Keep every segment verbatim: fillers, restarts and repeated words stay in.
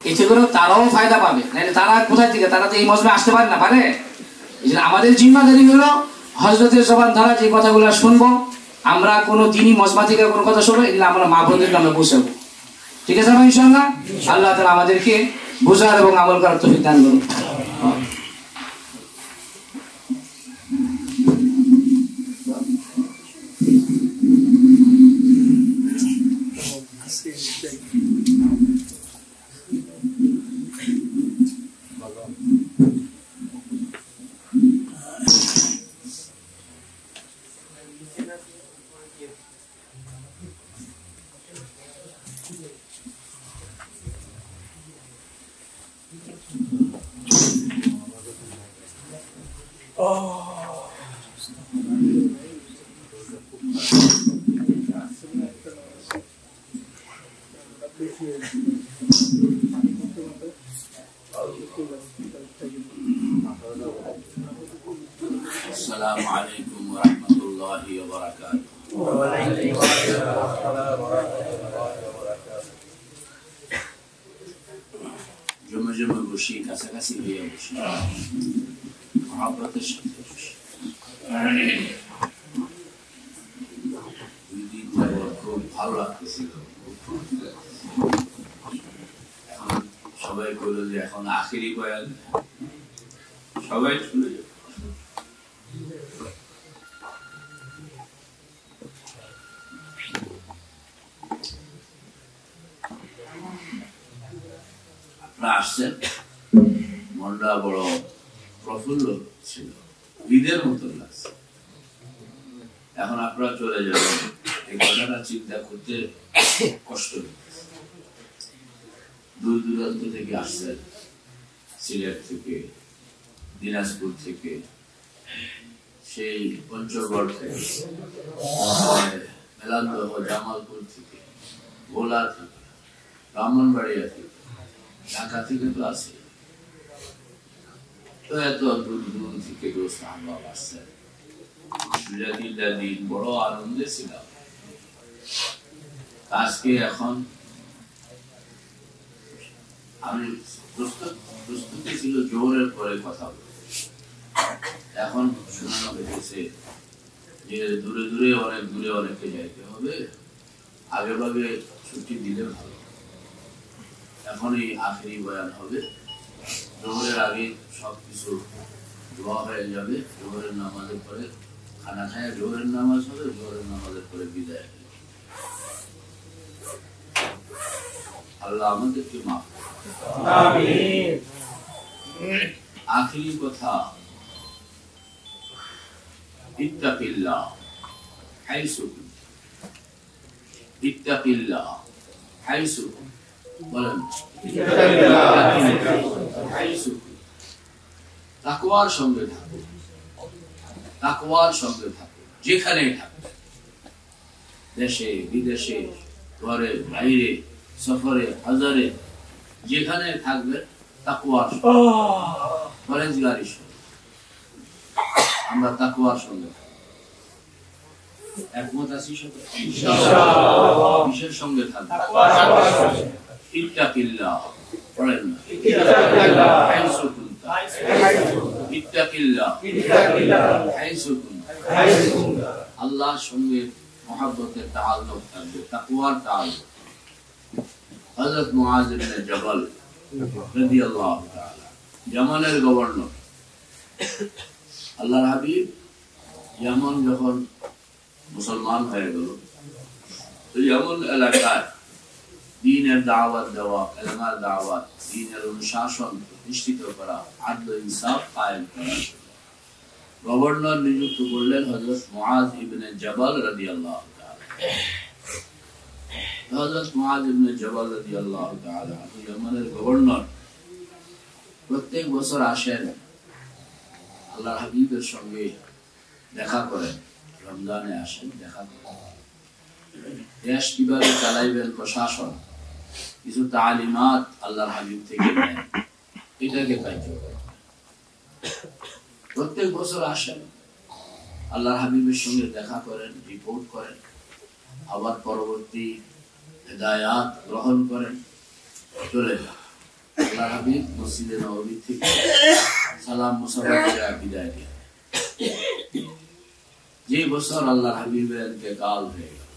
এতে করে তারাও ফায়দা পাবে, নাহলে তারা কোথায় থেকে, তারা তো এই মজমে আসতে পারে না, পারে। এই জন্য আমাদের জিম্মাদারি হলো হযরতের জবান দ্বারা যে কথাগুলো শুনবো, আমরা কোনো দিনই মজমা থেকে কোনো কথা শুনবো, এগুলো আমরা মা বোনদেরকে আমরা বুঝাবো। ঠিক আছে ভাই, ইনশাআল্লাহ আল্লাহ তাআলা আমাদেরকে বোঝার এবং আমল করার তৌফিক দান করুন। السلام عليكم ورحمة الله وبركاته. وعليكم السلام ورحمة الله وبركاته. جمع جمع بشي كاسا كاسي هي بشي محبة الشمس بشي يدي تباركم الله كسي সবাই বলল যে এখন আখেরি বয়ান, সবাই শুনে যাবে। আপনারা আসছেন, মনটা বড় প্রফুল্ল ছিল, ঈদের মতো লাগছে। এখন আপনারা চলে যাবেন, এই কথাটা চিন্তা করতে কষ্ট হচ্ছে। দূর দূরান্ত থেকে আসছেন, সিলেট থেকে, দিনাজপুর থেকে, সেই পঞ্চগড় থেকে, মেলান্দহ জামালপুর থেকে, ভোলা থেকে, ব্রাহ্মণবাড়িয়া থেকে, ঢাকা থেকে তো আছে। তো এত দূর দূর থেকে দোস্ত আহবাব আসছেন, দুটা তিনটা দিন বড় আনন্দে ছিলাম। আজকে এখন আমি প্রস্তুতি ছিল জোহরের পরে কথা বলবো। এখন শোনানো হয়েছে যে দূরে দূরে অনেক দূরে অনেকে যাইতে হবে, আগে ভাগে ছুটি দিলে ভালো। এখনই আখেরি বয়ান হবে, জোহরের আগে সবকিছু দোয়া হয়ে যাবে। জোহরের নামাজের পরে খানা খায় জোহরের নামাজ হবে, জোহরের নামাজের পরে বিদায় হবে। আল্লাহ আমাদেরকে মাফ করুন, আমিন। আখেরি কথা, ইত্তাকিল্লাহ হাইসু কুনতা, ইত্তাকিল্লাহ হাইসু কুনতা, বলেন ইত্তাকিল্লাহ হাইসু কুনতা। তাকওয়ার সঙ্গে থাকো, তাকওয়ার সঙ্গে থাকো, যেখানেই থাকো, দেশে বিদেশে, ঘরে বাইরে, সফরে হাজারে, যেখানে থাকবে তাকওয়ার পরহেজগারির সঙ্গে। আমরা তাকওয়ার সঙ্গে একমত আছি, ইনশাআল্লাহ কিসের সঙ্গে থাকব? ইত্তাকিল্লাহ, পড়েন না, ইত্তাকিল্লাহ হাইসু কুনতা, ইত্তাকিল্লাহ হাইসু কুনতা। আল্লাহর সঙ্গে মহব্বতের তাআল্লুক থাকবে, তাকওয়ার তাআল্লুক। হযরত মুআজ ইবনে জাবাল রাদিয়াল্লাহু তাআলা, ইয়ামানের গভর্নর, আল্লাহর হাবিব ইয়ামান যখন মুসলমান হয়ে গেল, তো ইয়ামান এলাকায় দ্বীনের দাওয়াত দেওয়া, কালেমার দাওয়াত, দ্বীনের অনুশাসন প্রতিষ্ঠিত করা, আদল ইনসাফ কায়েম করা, গভর্নর নিযুক্ত করলেন হযরত মুআজ ইবনে জাবাল রাদিয়াল্লাহু তাআলা। হযরত মুআজ ইবনে জাবাল রাদিয়াল্লাহু তাআলা ইয়ামানের গভর্নর প্রত্যেক বছর আসেন, আল্লাহর হাবিবের সঙ্গে দেখা করেন, রমজানে আসেন, দেখা করেন, দেশ কিভাবে চালাইবেন, প্রশাসন কিছু তালিমাত আল্লাহর হাবিব থেকে নেন, এটাকে কার্য করেন। প্রত্যেক বছর আসেন, আল্লাহর হাবিবের সঙ্গে দেখা করেন, রিপোর্ট করেন, আবার পরবর্তী হেদায়াত গ্রহণ করেন, চলে যান। আল্লাহ হাবিব মসজিদে নববী থেকে সালাম মুসাফা করে বিদায় দিলেন। যে বছর আল্লাহ হাবিবের ইন্তেকাল হয়ে গেল,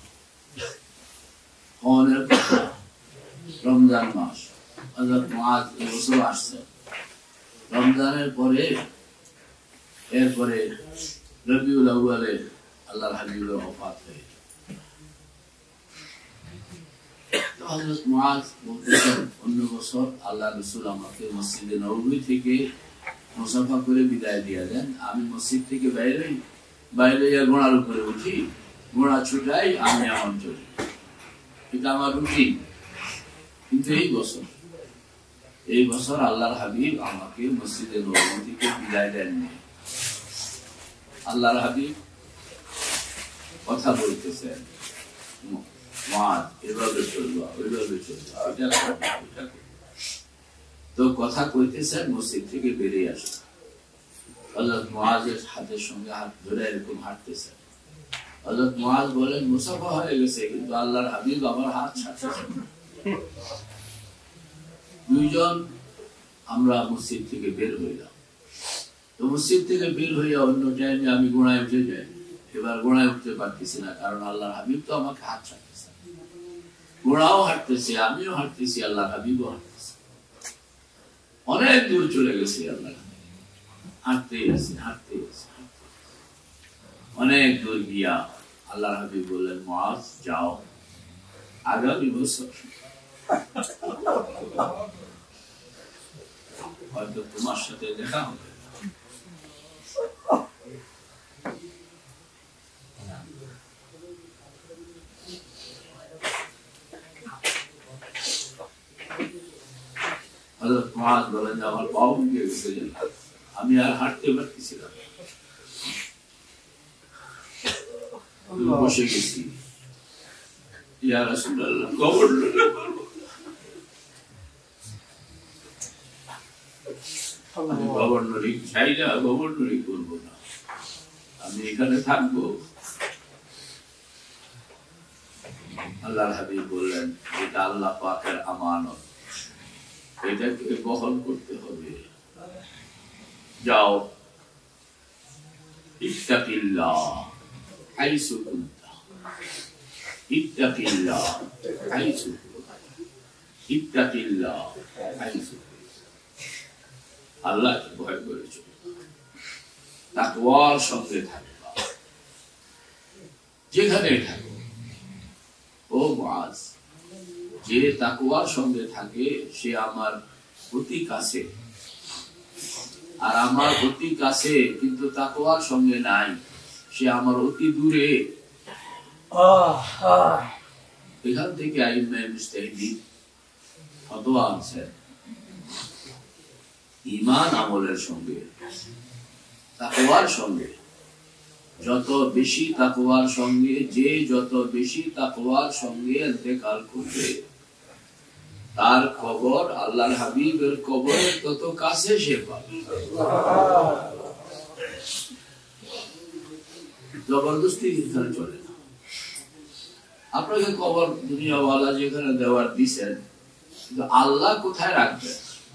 কনের কথা, রমজান মাস, হযরত মুআজ এই বছর আসছেন। রমজানের পরে এরপরে রবিউল আউয়ালে আল্লাহর হাবিবের ওফাত হয়ে গেল। হযরত মুআজ বলতেছেন, অন্য বছর আল্লাহ রাসূল আমাকে মসজিদে নববী থেকে মুসাফা করে বিদায় দিয়ে দেন, আমি মসজিদ থেকে বাইরে বাইরে ঘোড়ার উপরে উঠি, ঘোড়া ছুটাই, আমি আমার চলি, এটা আমার রুটিন। কিন্তু এই বছর এই বছর আল্লাহর হাবিব আমাকে মসজিদে নববী থেকে বিদায় দেননি। আল্লাহর হাবিব কথা বলতেছেন, মুআজ এভাবে চলবা, ওইভাবে চলবা, এটা এটা তো কথা কইতেছেন, মসজিদ থেকে বেরিয়ে আসে। হযরত মুআজের হাতের সঙ্গে হাত ধরে এরকম হাঁটতেছেন। হযরত মুআজ বলেন, মুসাফা হয়ে গেছে, কিন্তু আল্লাহর হাবিব আমার হাত ছাড়তেছেন। দুইজন আমরা মসজিদ থেকে বের হইলাম। তো মসজিদ থেকে বের হইয়া অন্য টাইমে আমি গোড়ায় উঠে যাই। এবার গোড়ায় উঠতে পারতেছি না, কারণ আল্লাহর হাবিব তো আমাকে হাত ছাড়তেছে। গোড়াও হাঁটতেছে, আমিও হাঁটতেছি, আল্লাহর হাবিবও হাঁটতেছে। অনেক দূর চলে গেছি, আল্লাহ হাঁটতেই আছি, হাঁটতেই আছি। অনেক দূর গিয়া আল্লাহর হাবিব বললেন, মুআজ যাও, আগামী বছর হয়তো তোমার সাথে দেখা হবে। হযরত মুআজ বলেন, আমার পাও ভেঙে গেছে, আমি আর হাঁটতে পারতেছিলাম, বসে গেছি। ইয়া রাসূলুল্লাহ, গভর্নর আমি গভর্নরই চাই না, গভর্নরই করবো না, আমি এখানে থাকবো। আল্লাহর হাবিব বললেন, এটা আল্লাহ পাকের আমানত, এটাকে বহন করতে হবে। যাও, ইত্তাকিল্লাহ হাইসু কুনতা, ইত্তাকিল্লাহ হাইসু কুনতা, ইত্তাকিল্লাহ হাইসু কুনতা। আল্লাহকে ভয় করে চলবা, তাকওয়ার সঙ্গে থাকবা, যেখানে থাকো। ও মুআজ, যে তাকওয়ার সঙ্গে থাকে সে আমার অতি কাছে, আর আমার অতি কাছে কিন্তু তাকওয়ার সঙ্গে নাই, সে আমার অতি দূরে। এখান থেকে আইম্মায়ে মুজতাহিদিন ফতোয়া আনছেন, ঈমান আমলের সঙ্গে তাকওয়ার সঙ্গে, যত বেশি তাকওয়ার সঙ্গে, যে যত বেশি তাকওয়ার সঙ্গে ইন্তেকাল করবে, তার কবর আল্লাহর হাবিবের কবরের তত কাছে সে পাবে। জবরদস্তি এখানে চলে না। আপনাকে কবর দুনিয়াওয়ালা যেখানে দেওয়ার দিচ্ছেন, কিন্তু আল্লাহ কোথায় রাখবেন?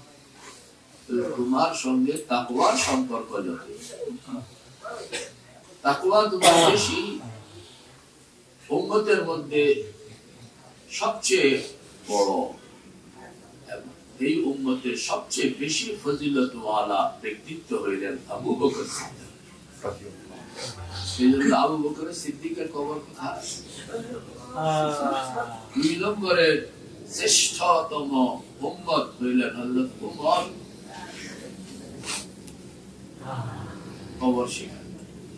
তোমার সঙ্গে তাকওয়ার সম্পর্ক যত, তাকওয়া তোমার বেশি, উম্মতের মধ্যে সবচেয়ে বড়, এই উম্মতের সবচেয়ে বেশি ফজিলতওয়ালা ব্যক্তিত্ব হইলেন আবু বকর সিদ্দিক। সেজন্য আবু বকর সিদ্দিকের কবর কোথায়? দুই নম্বরে শ্রেষ্ঠতম উম্মত হইলেন হযরত উমর, কবর সেখানে।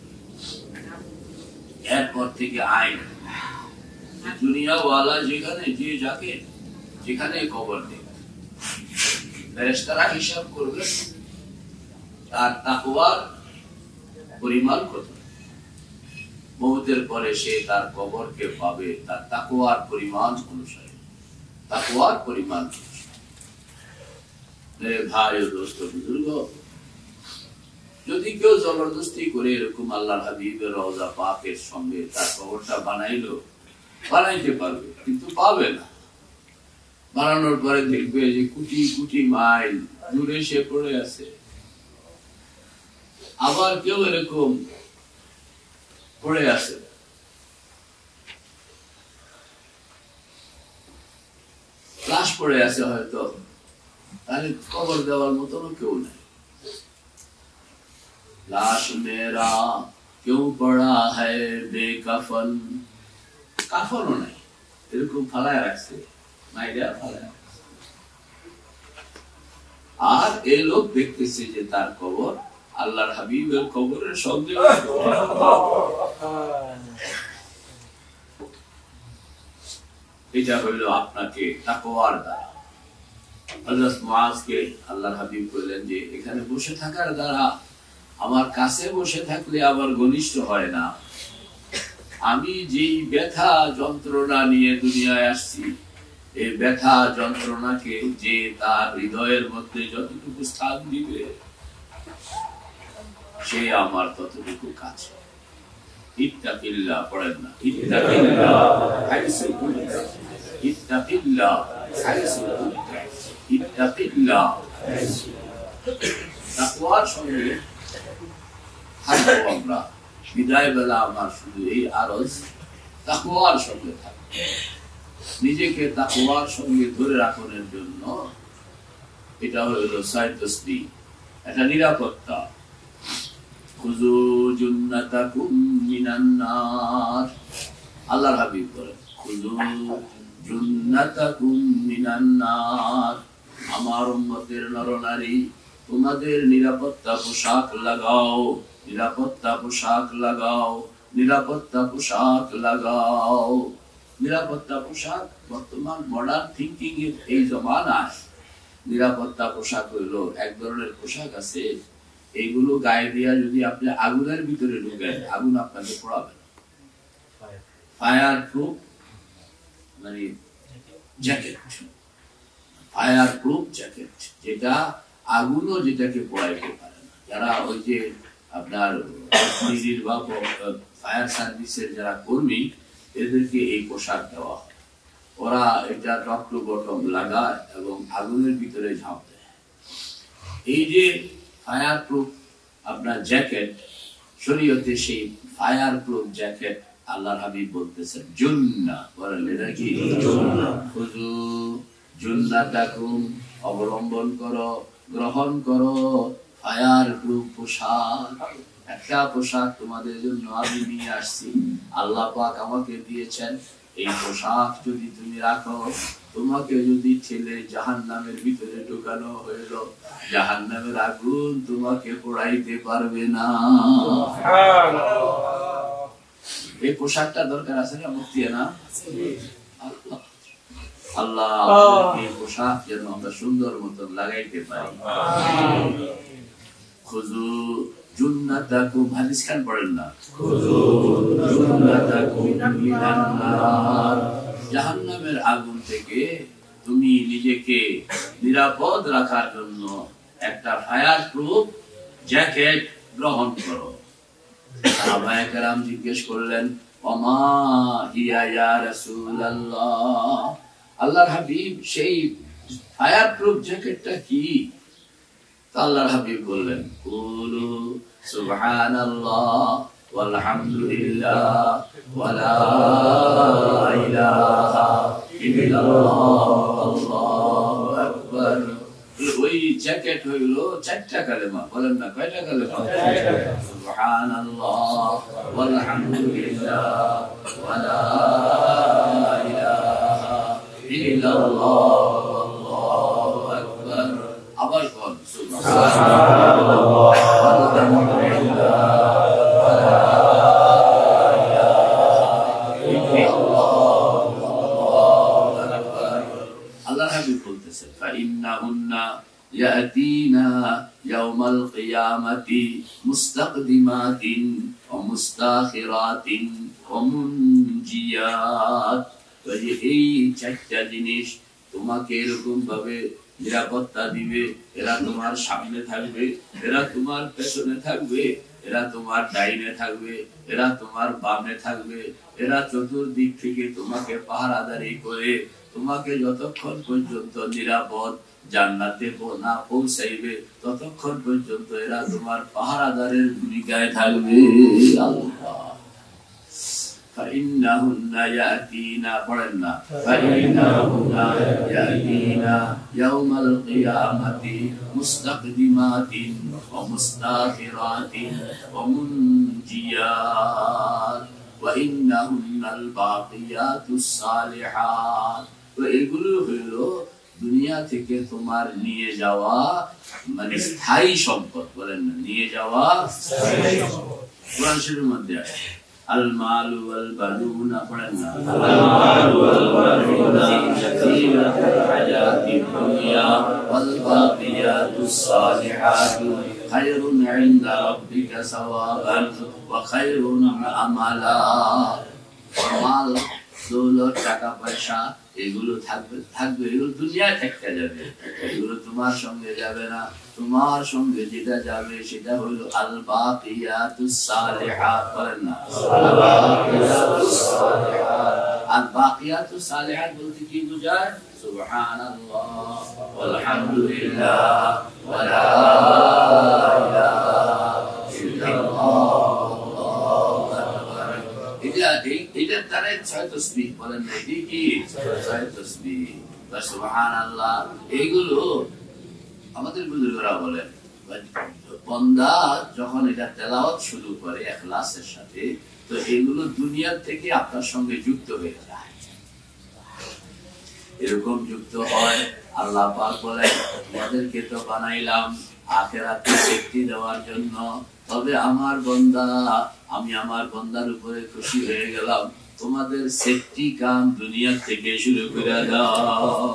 এরপর থেকে আইন, দুনিয়াওয়ালা যেখানে যে যাকে যেখানে কবর দেবে, ফেরেশতারা হিসাব করবে তার তাকওয়ার পরিমাণ কত। মওতের পরে সে তার কবরকে পাবে তার তাকওয়ার পরিমাণ অনুসারে, তাকওয়ার পরিমাণ অনুসারে। মেরে ভাই ও দোস্ত বুজুর্গ, যদি কেউ জবরদস্তি করে এরকম আল্লাহর হাবিবের রওজা পাকের সঙ্গে তার কবরটা বানাইলো, বানাইতে পারবে, কিন্তু পাবে না। বানানোর পরে দেখবে যে কোটি কোটি মাইল দূরে সে পড়ে আছে। আবার কেউ এরকম পড়ে আছে, লাশ পড়ে আছে হয়তো, তাহলে কবর দেওয়ার মতনও কেউ নেই। লাশ মেরা কেউ পড়া হয় বেকাফন, কাফনও নাই, এরকম ফালায় রাখছে, মাইরা ফালায় রাখছে। আর এই লোক দেখতেছে যে তার কবর আল্লাহর হাবিবের কবরের সঙ্গে। এটা হইল আপনাকে তাকওয়ার দ্বারা। হযরত মুআজকে আল্লাহর হাবিব বললেন যে এখানে বসে থাকার দ্বারা আমার কাছে বসে থাকলে আবার ঘনিষ্ঠ হয় না। আমি যেই ব্যথা যন্ত্রণা নিয়ে দুনিয়ায় আসছি, এই ব্যথা যন্ত্রণাকে যে তার হৃদয়ের মধ্যে যতটুকু স্থান দিবে সে আমার ততটুকু কাছে। ইত্তাকিল্লাহ পড়েন না, ইত্তাকিল্লাহ হাইসু কুনতা, ইত্তাকিল্লাহ হাইসু কুনতা, ইত্তাকিল্লাহ হাইসু। তাকওয়ার সঙ্গে থাকবো আমরা। বিদায় বেলা আমার শুধু এই আরজ তাকওয়ার সঙ্গে থাকবো। নিজেকে তাকওয়ার সঙ্গে ধরে রাখার জন্য এটা হলো সাইদস্তি, এটা নিরাপত্তা। খুযু জুন্নাতাকুম মিনান নার, আল্লাহর হাবিব বলেন খুযু জুন্নাতাকুম মিনান নার, আমার উম্মতের নরনারী তোমাদের নিরাপত্তা পোশাক লাগাও, নিরাপত্তা পোশাক লাগাও, নিরাপত্তা পোশাক লাগাও। নিরাপত্তা পোশাক বর্তমান মডার্ন থিঙ্কিং এর এই জমানায় নিরাপত্তা পোশাক হইলো এক ধরনের পোশাক আছে, এইগুলো গায়ে দিয়া যদি আপনি আগুনের ভিতরে ঢুকেন আগুন আপনাকে পোড়াবে না। ফায়ার প্রুফ মানে জ্যাকেট, ফায়ার প্রুফ জ্যাকেট, যেটা আগুনও যেটাকে পোড়াইতে পারে না। যারা ওই যে আপনার বা ফায়ার সার্ভিসের যারা কর্মী, এদেরকে এই পোশাক দেওয়া হয়। ওরা এটা টপ টু বটম লাগায় এবং আগুনের ভিতরে ঝাঁপ দেয়। এই যে ফায়ার প্রুফ আপনার জ্যাকেট, শরীয়তে সেই ফায়ার প্রুফ জ্যাকেট আল্লাহর হাবিব বলতেছেন জুন্নাহ, বলেন এটা কি জুন্নাহ। খুযু জুন্নাতাকুম, অবলম্বন করো, গ্রহণ করো ফায়ার প্রুফ পোশাক। একটা পোশাক তোমাদের জন্য আমি নিয়ে আসছি, আল্লাহ পাক আমাকে দিয়েছেন। এই পোশাক যদি তুমি রাখো, তোমাকে যদি ঠেলে জাহান্নামের ভিতরে ঢুকানো হইল, জাহান্নামের আগুন তোমাকে পোড়াইতে পারবে না। এই পোশাকটা দরকার আছে না মুক্তি না? আল্লাহ এই পোশাক যেন আমরা সুন্দর মতন লাগাইতে পারি। খুযু জুন্নাতাকুম, হাদিস খান পড়েন না, খুযু জুন্নাতাকুম মিনান নার, জাহান্নামের আগুন থেকে তুমি নিজেকে নিরাপদ রাখার জন্য একটা ফায়ার প্রুফ জ্যাকেট গ্রহণ করো। সাহাবায়ে কেরাম জিজ্ঞেস করলেন ওমা হিয়া ইয়া রাসূলুল্লাহ, আল্লাহর হাবিব সেই ফায়ার প্রুফ জ্যাকেটটা কি? আল্লাহর হাবিব বললেন কুলু সুবহানাল্লাহ ওয়ালহামদুলিল্লাহ ওয়ালা ইলাহা ইল্লাল্লাহ আল্লাহু আকবার। ওই জ্যাকেট হইলো চারটা কালেমা, বলেন না কয়টা কালেমা? সুবহানাল্লাহ ওয়ালহামদুলিল্লাহ ওয়ালা ইলাহা ইল্লাল্লাহ আল্লাহু আকবার। আবার কোন সুবহানাল্লাহ ওয়ালহামদুলিল্লাহ ওয়ালা يأتينا يوم القيامة مستقدمات ومستاخرات ومنجيات। এই চারটা জিনিস তোমাকে এরকম ভাবে নিরাপত্তা দিবে, এরা তোমার সামনে থাকবে, এরা তোমার পেছনে থাকবে, এরা তোমার ডাইনে থাকবে, এরা তোমার বামে থাকবে, এরা চতুর্দিক থেকে তোমাকে পাহারাদারি করে তোমাকে যতক্ষণ পর্যন্ত নিরাপদ জান্নাতে না পৌঁছাইবে ততক্ষণ পর্যন্ত এরা তোমার পাহারাদারের ভূমিকায় থাকবে। আল্লাহ فإنهن يأتينا قرنا فإنهن يأتينا يوم القيامة مستقدمات ومستاخرات ومنجيات وإنهن الباقيات الصالحات। তো এগুলো হলো দুনিয়া থেকে তোমার নিয়ে যাওয়া মানে স্থায়ী সম্পদ, বলেন না নিয়ে যাওয়া স্থায়ী সম্পদ। কোরআন শরীফের মধ্যে আছে المال والبنون قلنا المال والبنون زينة الحياة الدنيا والباقيات الصالحات خير عند ربك ثوابا وخير عملا। মাল দৌলত টাকা পয়সা এগুলো থাকবে থাকবে এগুলো দুনিয়ায় থেকে যাবে, এগুলো তোমার সঙ্গে যাবে না। তোমার সঙ্গে যেটা যাবে সেটা হলো আল বাকিয়াতুস সালিহাত, বলেন না আল বাকিয়াতুস সালিহাত। আল বাকিয়াতুস সালিহাত বলতে কি বোঝায়? সুবহানাল্লাহ ওয়ালহামদুলিল্লাহ ওয়া লা ইলাহা ইল্লাল্লাহ। এটা এটা তারে ছয় তাসবিহ, বলেন না এটি কি ছয় তাসবিহ বা সুবহানাল্লাহ। এইগুলো আমাদের বুজুর্গরা বলেন বান্দা যখন এটা তেলাওয়াত শুরু করে ইখলাসের সাথে, তো এগুলো দুনিয়ার থেকে আপনার সঙ্গে যুক্ত হয়ে যায়। এরকম যুক্ত হয় আল্লাহ পাক বলেন তোমাদেরকে তো বানাইলাম আখিরাতে সেফটি দেওয়ার জন্য, তবে আমার বান্দা আমি আমার বান্দার উপরে খুশি হয়ে গেলাম, তোমাদের সেফটি কাম দুনিয়া থেকে শুরু করে দাও।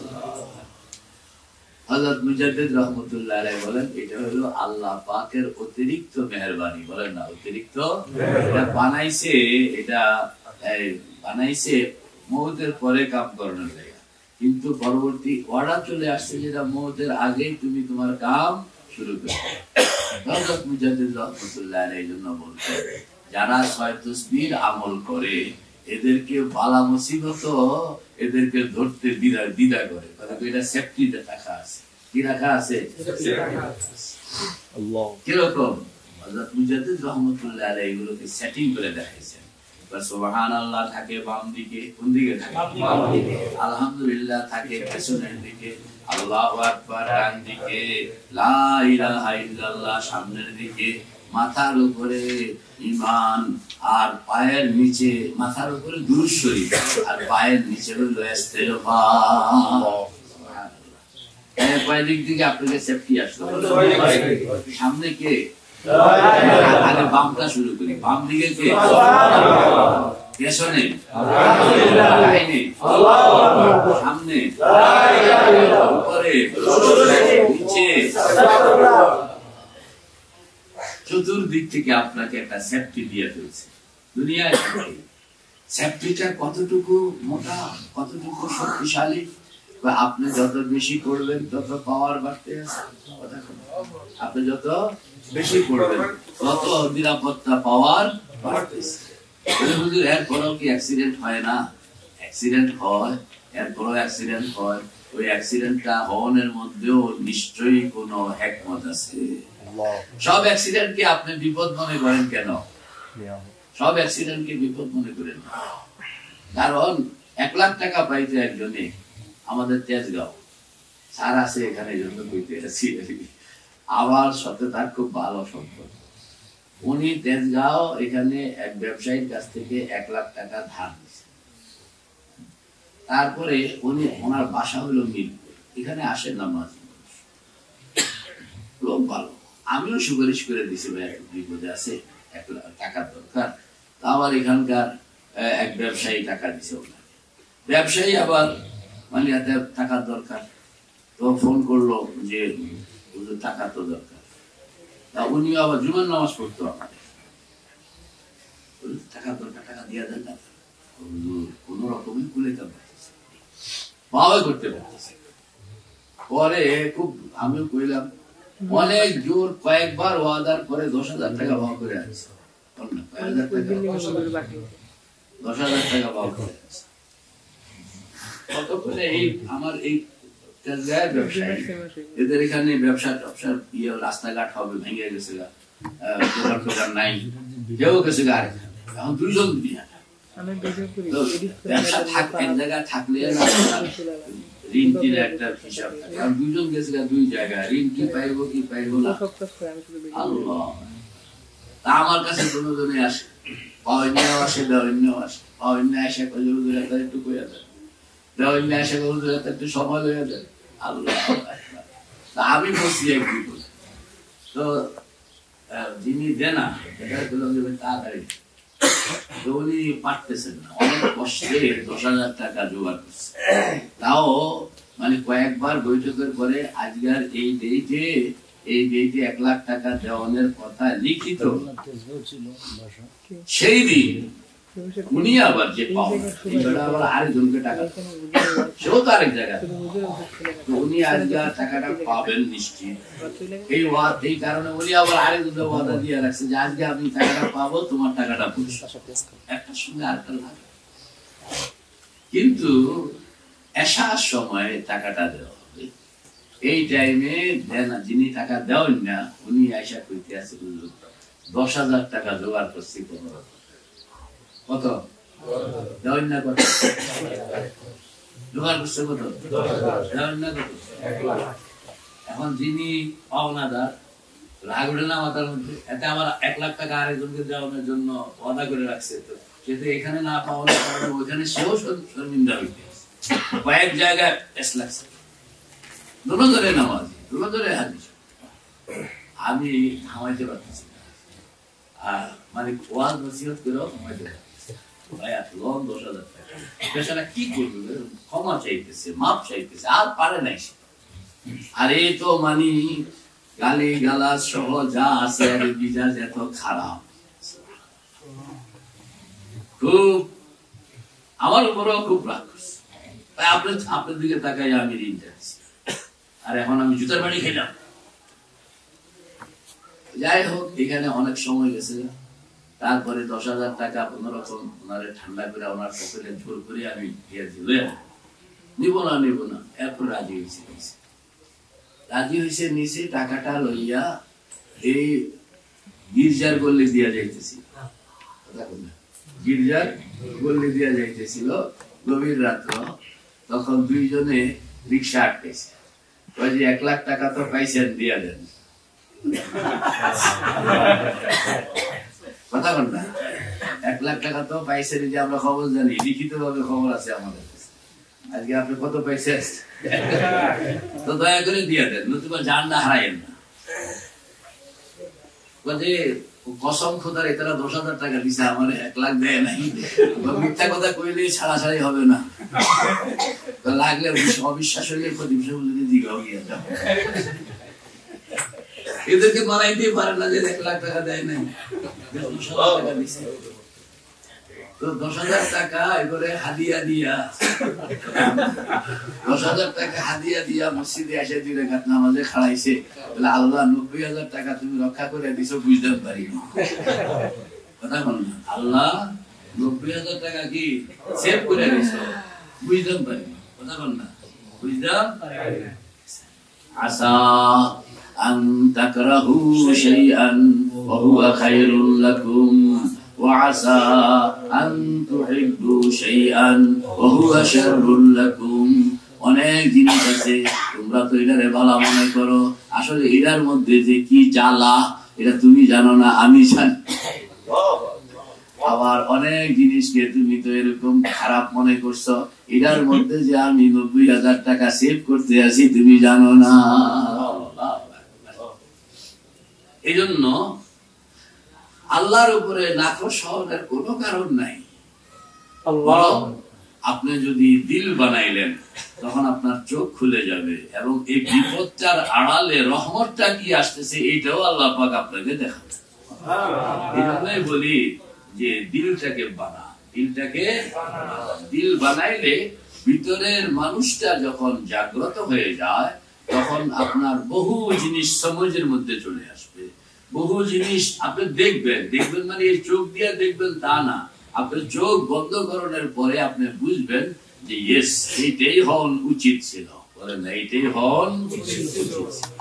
হযরত মুজাদ্দিদ রাহমাতুল্লাহ আলাইহি বলেন এটা হলো আল্লাহ পাকের অতিরিক্ত মেহেরবানি, বলেন না অতিরিক্ত এটা বানাইছে, এটা বানাইছে মওতের পরে কাম করানোর জায়গা, কিন্তু পরবর্তী অর্ডার চলে আসছে যেটা মওতের আগেই তুমি তোমার কাম শুরু করবে। হযরত মুজাদ্দিদ রাহমাতুল্লাহ আলাইহি জন্য বলতেন যারা ছয় তাসবিহ আমল করে এদেরকে বালা মুসিবত এদেরকে ধরতে দ্বিধা দ্বিধা করে, কারণ এটা সেফটিতে রাখা আছে। কি রাখা আছে? আল্লাহ কিরকম? হযরত মুজাদ্দিদ রাহমাতুল্লাহ আলাইহি এগুলোকে সেটিং করে দেখাইছেন। সুবহানাল্লাহ থাকে বাম দিকে, কোন দিকে থাকে? বাম দিকে। আলহামদুলিল্লাহ থাকে পেছনের দিকে, আল্লাহু আকবার ডান দিকে, লা ইলাহা ইল্লাল্লাহ সামনের দিকে, মাথার উপরে ঈমান আর পায়ের নিচে, মাথার উপরে দুরূদ শরীফ আর পায়ের নিচে হলো ইস্তেগফার। এই পায়ের দিক থেকে আপনাদের সেফটি আসলো। সামনে কে? আগে বামটা শুরু করি। বাম দিকে কে? পেছনে সামনে উপরে নিচে চতুর্দিক থেকে আপনাকে একটা সেফটি দিয়ে ফেলছে দুনিয়ায়। সেফটিটা কতটুকু মোটা, কতটুকু শক্তিশালী, আপনি যত বেশি করবেন তত পাওয়ার বাড়তে আছে। আপনি যত বেশি করবেন তত নিরাপত্তা পাওয়ার বাড়তেছে। এরপরেও কি অ্যাক্সিডেন্ট হয় না? অ্যাক্সিডেন্ট হয়, এরপরেও অ্যাক্সিডেন্ট হয়। ওই অ্যাক্সিডেন্টটা হওয়ার মধ্যেও নিশ্চয়ই কোনো হিকমত আছে। সব অ্যাক্সিডেন্টকে আপনি বিপদ মনে করেন কেন? সব অ্যাক্সিডেন্টকে বিপদ মনে করেন কারণ এক লাখ টাকা পাইতে একজনে আমাদের তেজগাঁও স্যার আছে এখানে, জন্য কইতে আছি। আমার সাথে তার খুব ভালো সম্পর্ক। উনি তেজগাঁও এখানে এক ব্যবসায়ীর কাছ থেকে এক লাখ টাকা ধার দিয়েছে। তারপরে উনি ওনার বাসা হলো মিরপুর, এখানে আসেন নামাজ, লোক ভালো। আমিও সুপারিশ করে দিছি ভাই একটু বিপদে আছে, এক লাখ টাকার দরকার। আবার এখানকার এক ব্যবসায়ী টাকা দিছে ওনাকে। ব্যবসায়ী আবার মানে এত টাকার দরকার, তো ফোন করলো যে টাকা তো দরকার। তা উনি আবার জুমার নামাজ পড়তো আমাদের, টাকা দরকার, টাকা দিয়ে দেন না। কোন রকমই কুলেতে পারতেছে, পাওয়া করতে পারতেছে। পরে খুব আমিও কইলাম, অনেক জোর কয়েকবার ওয়াদার পরে দশ হাজার টাকা ভাও করে আছে, দশ হাজার টাকা ভাও করে আছে। কত করে এই আমার এই ব্যবসায়ী এদের এখানে ব্যবসা টবসা ইয়ে রাস্তাঘাট হবে ভেঙে গেছে, দোকান টোকান নাই, কেউ গেছে গা, এখন দুইজন দিয়া ব্যবসা থাক এক জায়গায় থাকলে ঋণ টির একটা হিসাব থাকে, আর দুইজন গেছে গা দুই জায়গায়, ঋণ কি পাইবো কি পাইবো না আল্লাহ। তা আমার কাছে দুজনে আসে, পাওয়ান্যাও আসে, দেওয়ান্যাও আসে, পাওয়ান্যা আসে একটু কইয়া দেয়, দেওয়ান্যা আসে একটু সময় হয়ে যায় আল্লাহ। তা আমি বসছি একদিন তো যিনি দেনা তাড়াতাড়ি, তো উনি পারতেছেন না, অনেক কষ্টে দশ হাজার টাকা জোগাড় করছে, তাও মানে কয়েকবার বৈঠকের পরে আজকের এই ডেটে এই ডেটে এক লাখ টাকা দেওয়ানের কথা লিখিত সেই দিন উনি আবার যে পাওনা আবার আরেকজনকে টাকা, সেও তো আরেক জায়গায়, তো উনি আজকে টাকাটা পাবেন নিশ্চিত। এই এই কারণে উনি আবার আরেকজনকে ওয়াদা দিয়ে রাখছে যে আজকে আমি টাকাটা পাবো, তোমার টাকাটা বুঝছো একটা সঙ্গে আরেকটা লাগে, কিন্তু এসার সময় টাকাটা দেওয়া হবে। এই টাইমে দেন যিনি টাকা দেওয়ান না উনি আশা করতে আছে দশ হাজার টাকা জোগাড় করছি, কোনো কত দেওয়ান না কত জোগাড় করছে, কত দেওয়ান না কত। এখন যিনি পাওনাদার রাগ উঠে না মাথার মধ্যে, এতে আমার এক লাখ টাকা আরেকজনকে দেওয়ানোর জন্য ওয়াদা করে রাখছে, তো সেটা এখানে না পাওয়ার কারণে ওইখানে সেও শর্মিন্দা হইতে কয়েক জায়গায় এস লাগছে, দুটো ধরে নামাজ দুটো ধরে হাজির, আমি থামাইতে পারতেছি না, আর মানে ওয়াজ নসিহত করেও থামাইতে পারতেছি ভাই লোন দশ হাজার টাকা, পেশাটা কি করবে, ক্ষমা চাইতেছে, মাপ চাইতেছে, আর পারে নাই। আর এই তো মানে গালি গালাজ সহ যা আছে, আর মিজাজ এত খারাপ, খুব আমার উপরেও খুব রাগ করছে। তাই আপনার আপনার দিকে তাকাই আমি ঋণ চাচ্ছি, আর এখন আমি জুতার বাড়ি খেলাম। যাই হোক, এখানে অনেক সময় গেছে, তারপরে দশ হাজার টাকা কোনো রকম ওনারে ঠান্ডা করে ওনার পকেটে জোর করে আমি দিয়ে দিল, নিব না নিব না, এরপর রাজি হয়েছে রাজি হয়েছে নিচে টাকাটা লইয়া এই গির্জার গল্লি দিয়া যাইতেছি, গির্জার গল্লি দিয়া যাইতেছিল গভীর রাত্র, তখন দুইজনে রিক্সা আটকেছে, ওই যে এক লাখ টাকা তো পাইছেন দিয়া দেন, কথা বল না, এক লাখ টাকা তো পাইছেন, যে আমরা খবর জানি, লিখিত ভাবে খবর আছে আমাদের কাছে, আজকে আপনি কত পাইছেন তো দয়া করে দিয়ে দেন, নতুবা জানটা হারাইয়েন না। কসম খোদার এটারা দশ হাজার টাকা দিছে, আমার এক লাখ দেয় নাই, মিথ্যা কথা কইলে ছাড়া ছাড়াই হবে না, লাগলে অবিশ্বাস হইলে দিঘাও গিয়ে যাও, এদেরকে মানাইতেই পারে না যে এক লাখ টাকা দেয় নাই, টাকা দিছে। তো দশ হাজার টাকা এবারে হাদিয়া দিয়া দশ হাজার টাকা হাদিয়া দিয়া মসজিদে এসে দুই রাকাত নামাজে খাড়াইছে, আল্লাহ নব্বই হাজার টাকা তুমি রক্ষা করে দিছো, বুঝতে পারি কথা বল না, আল্লাহ নব্বই হাজার টাকা কি সেভ করে দিছো, বুঝতে পারি কথা বল না, বুঝলাম। আসা আন তাকরাহু শাইআন ওয়া হুয়া খায়রুল লাকুম وعسى أن تحبوا شيئا وهو شر لكم। অনেক জিনিস আছে তোমরা তো এটারে ভালো মনে করো, আসলে এটার মধ্যে যে কি জ্বালা এটা তুমি জানো না, আমি জানি। আবার অনেক জিনিসকে তুমি তো এরকম খারাপ মনে করছো, এটার মধ্যে যে আমি নব্বই হাজার টাকা সেভ করতে আছি তুমি জানো না। এই জন্য আল্লাহর উপরে নাখোশ হওয়ার কোনো কারণ নাই। আপনি যদি দিল বানাইলেন তখন আপনার চোখ খুলে যাবে, এবং এই বিপদটার আড়ালে রহমতটা কি আসতেছে এইটাও আল্লাহ পাক আপনাকে দেখাবে। এই জন্যই বলি যে দিলটাকে বানা, দিলটাকে দিল বানাইলে ভিতরের মানুষটা যখন জাগ্রত হয়ে যায় তখন আপনার বহু জিনিস সমাজের মধ্যে চলে আসবে, বহু জিনিস আপনি দেখবেন। দেখবেন মানে এই চোখ দিয়ে দেখবেন তা না, আপনার চোখ বন্ধ করানোর পরে আপনি বুঝবেন যে ইয়েস এইটাই হন উচিত ছিল, বলেন না এইটাই হন উচিত ছিল।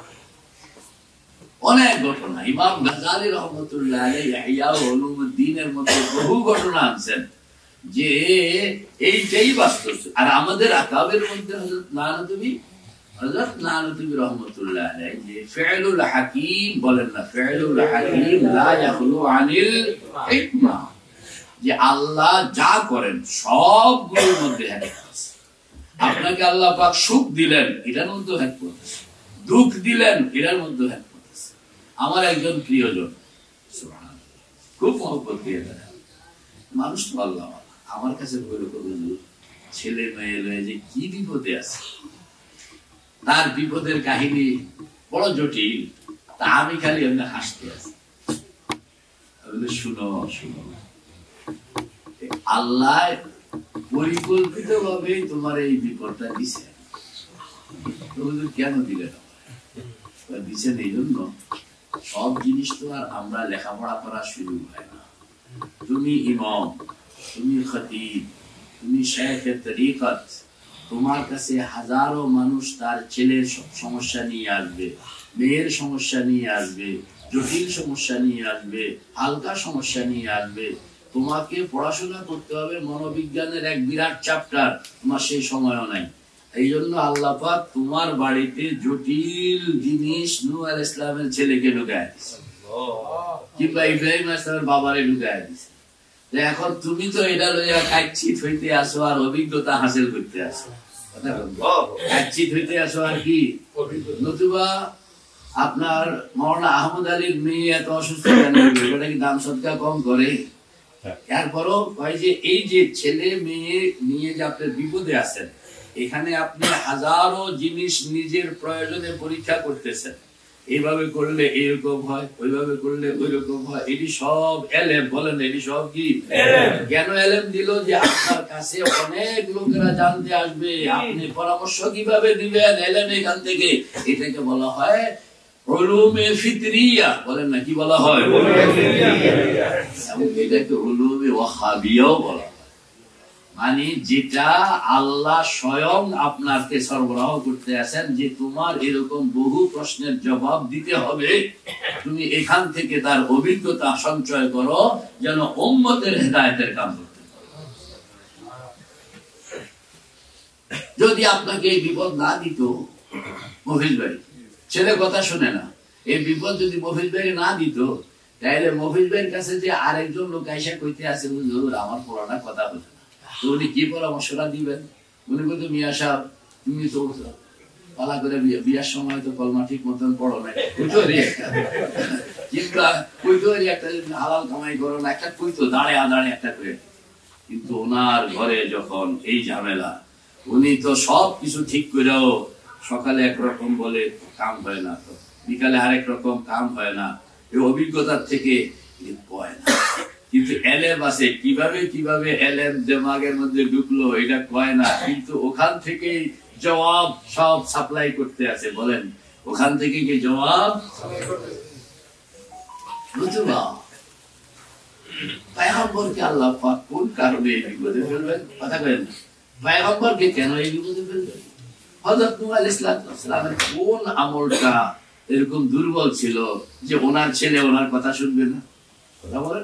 অনেক ঘটনা ইমাম গাজালি রহমতুল্লাহ আলাইহি ইহয়া উলুমুদ্দিনের মধ্যে বহু ঘটনা আনছেন যে এইটাই বাস্তব। আর আমাদের আকাবের মধ্যে হযরত নানুতুবি হযরত নানুতুবি রহমতুল্লাহ আলাইহি যে ফি'লুল হাকিম, বলেন না ফি'লুল হাকিম লা ইয়াখলু আনিল হিকমা, যে আল্লাহ যা করেন সবগুলোর মধ্যে হিকমত আছে। আপনাকে আল্লাহ পাক সুখ দিলেন, এটার মধ্যে হিকমত আছে, দুঃখ দিলেন, এটার মধ্যে হিকমত আছে। আমার একজন প্রিয়জন সুবহানাল্লাহ খুব মহব্বত দিয়ে দেন মানুষ, তো আল্লাহ আমার কাছে বলে ছেলে মেয়ে লয়ে যে কি বিপদে আছে, তার বিপদের কাহিনী বড় জটিল, তা আমি খালি এমনি হাসতে আছি। শুনো শুনো, আল্লাহ পরিকল্পিত ভাবে তোমার এই বিপদটা দিছে, কেন দিলেন? দিচ্ছেন এই জন্য সব জিনিস তো আর আমরা লেখাপড়া করা শুরু হয় না। তুমি ইমাম, তুমি খতিব, তুমি শাইখে তরিকত, তোমার কাছে হাজারো মানুষ তার ছেলের সমস্যা নিয়ে আসবে, মেয়ের সমস্যা নিয়ে আসবে, জটিল সমস্যা নিয়ে আসবে, হালকা সমস্যা নিয়ে আসবে। তোমাকে পড়াশোনা করতে হবে মনোবিজ্ঞানের এক বিরাট চ্যাপ্টার, তোমার সেই সময়ও নাই। এই জন্য আল্লাহ পাক তোমার বাড়িতে জটিল জিনিস নূহ আলাইহিস সালামের ছেলেকে ঢুকায় দিয়েছে, কিংবা ইব্রাহিম আলাইহিস সালামের বাবারে ঢুকায় দিয়েছে। এখন তুমি তো এটা লইয়া কাচ্ছিত হইতে আসো আর অভিজ্ঞতা হাসিল করতে আসো, কাচ্ছিত হইতে আসো আর কি। নতুবা আপনার মাওলানা আহমদ আলীর মেয়ে এত অসুস্থ কেন, এটা কি দাম সদকা কম করে? এরপরও কয় যে এই যে ছেলে মেয়ে নিয়ে যে আপনার বিপদে আছেন, এখানে আপনি হাজারো জিনিস নিজের প্রয়োজনে পরীক্ষা করতেছেন, এইভাবে করলে এইরকম হয়, ওইভাবে করলে ওই রকম হয়। এটি সব এলেম, বলেন এটি সব কি? কেন এলেম দিল? যে আপনার কাছে অনেক লোকেরা জানতে আসবে, আপনি পরামর্শ কিভাবে দিবেন এলেম এখান থেকে। এটাকে বলা হয় উলুমে ফিতরিয়া, বলেন না কি বলা হয়? এটাকে উলুমে ওয়াহাবিয়াও বলা হয়, মানে যেটা আল্লাহ স্বয়ং আপনাকে সরবরাহ করতে আছেন, যে তোমার এরকম বহু প্রশ্নের জবাব দিতে হবে, তুমি এখান থেকে তার অভিজ্ঞতা সঞ্চয় করো যেন উম্মতের হেদায়েতের কাম করতে পারো। যদি আপনাকে এই বিপদ না দিত, মফিজ ভাই ছেলে কথা শুনে না, এই বিপদ যদি মফিজ ভাই না দিত, তাহলে মফিজ ভাইয়ের কাছে যে আরেকজন লোক আইসা কইতে আছে হুজুর আমার পুরানা কথা হতো না, তো উনি কি পরামর্শটা দিবেন? উনি বলতো মিয়া সাহেব তুমি তো পালা করে বিয়ার সময় তো কলমা ঠিক মতন পড়ো না, কইতো রে একটা, কিংবা কইতো রে একটা হালাল কামাই করো না, একটা কইতো দাঁড়ে আদাড়ে একটা করে। কিন্তু ওনার ঘরে যখন এই ঝামেলা, উনি তো সব কিছু ঠিক করেও সকালে একরকম বলে কাম হয় না, তো বিকালে আরেক রকম কাম হয় না, এই অভিজ্ঞতার থেকে হয় না। কিন্তু এলেম আছে, কিভাবে কিভাবে এলেম দিমাগের মধ্যে ঢুকলো এটা কয় না, কিন্তু ওখান থেকে জবাব সব সাপ্লাই করতে আছে। বলেন ওখান থেকে কি জবাব? পয়গম্বরকে আল্লাহ পাক কোন কারণে এই বিপদে ফেলবেন? কথা কয়েন না, পয়গম্বরকে কেন এই বিপদে ফেলবেন? হযরত নূহ আলাইহিস সালামের কোন আমলটা এরকম দুর্বল ছিল যে ওনার ছেলে ওনার কথা শুনবে না? কথা বলেন।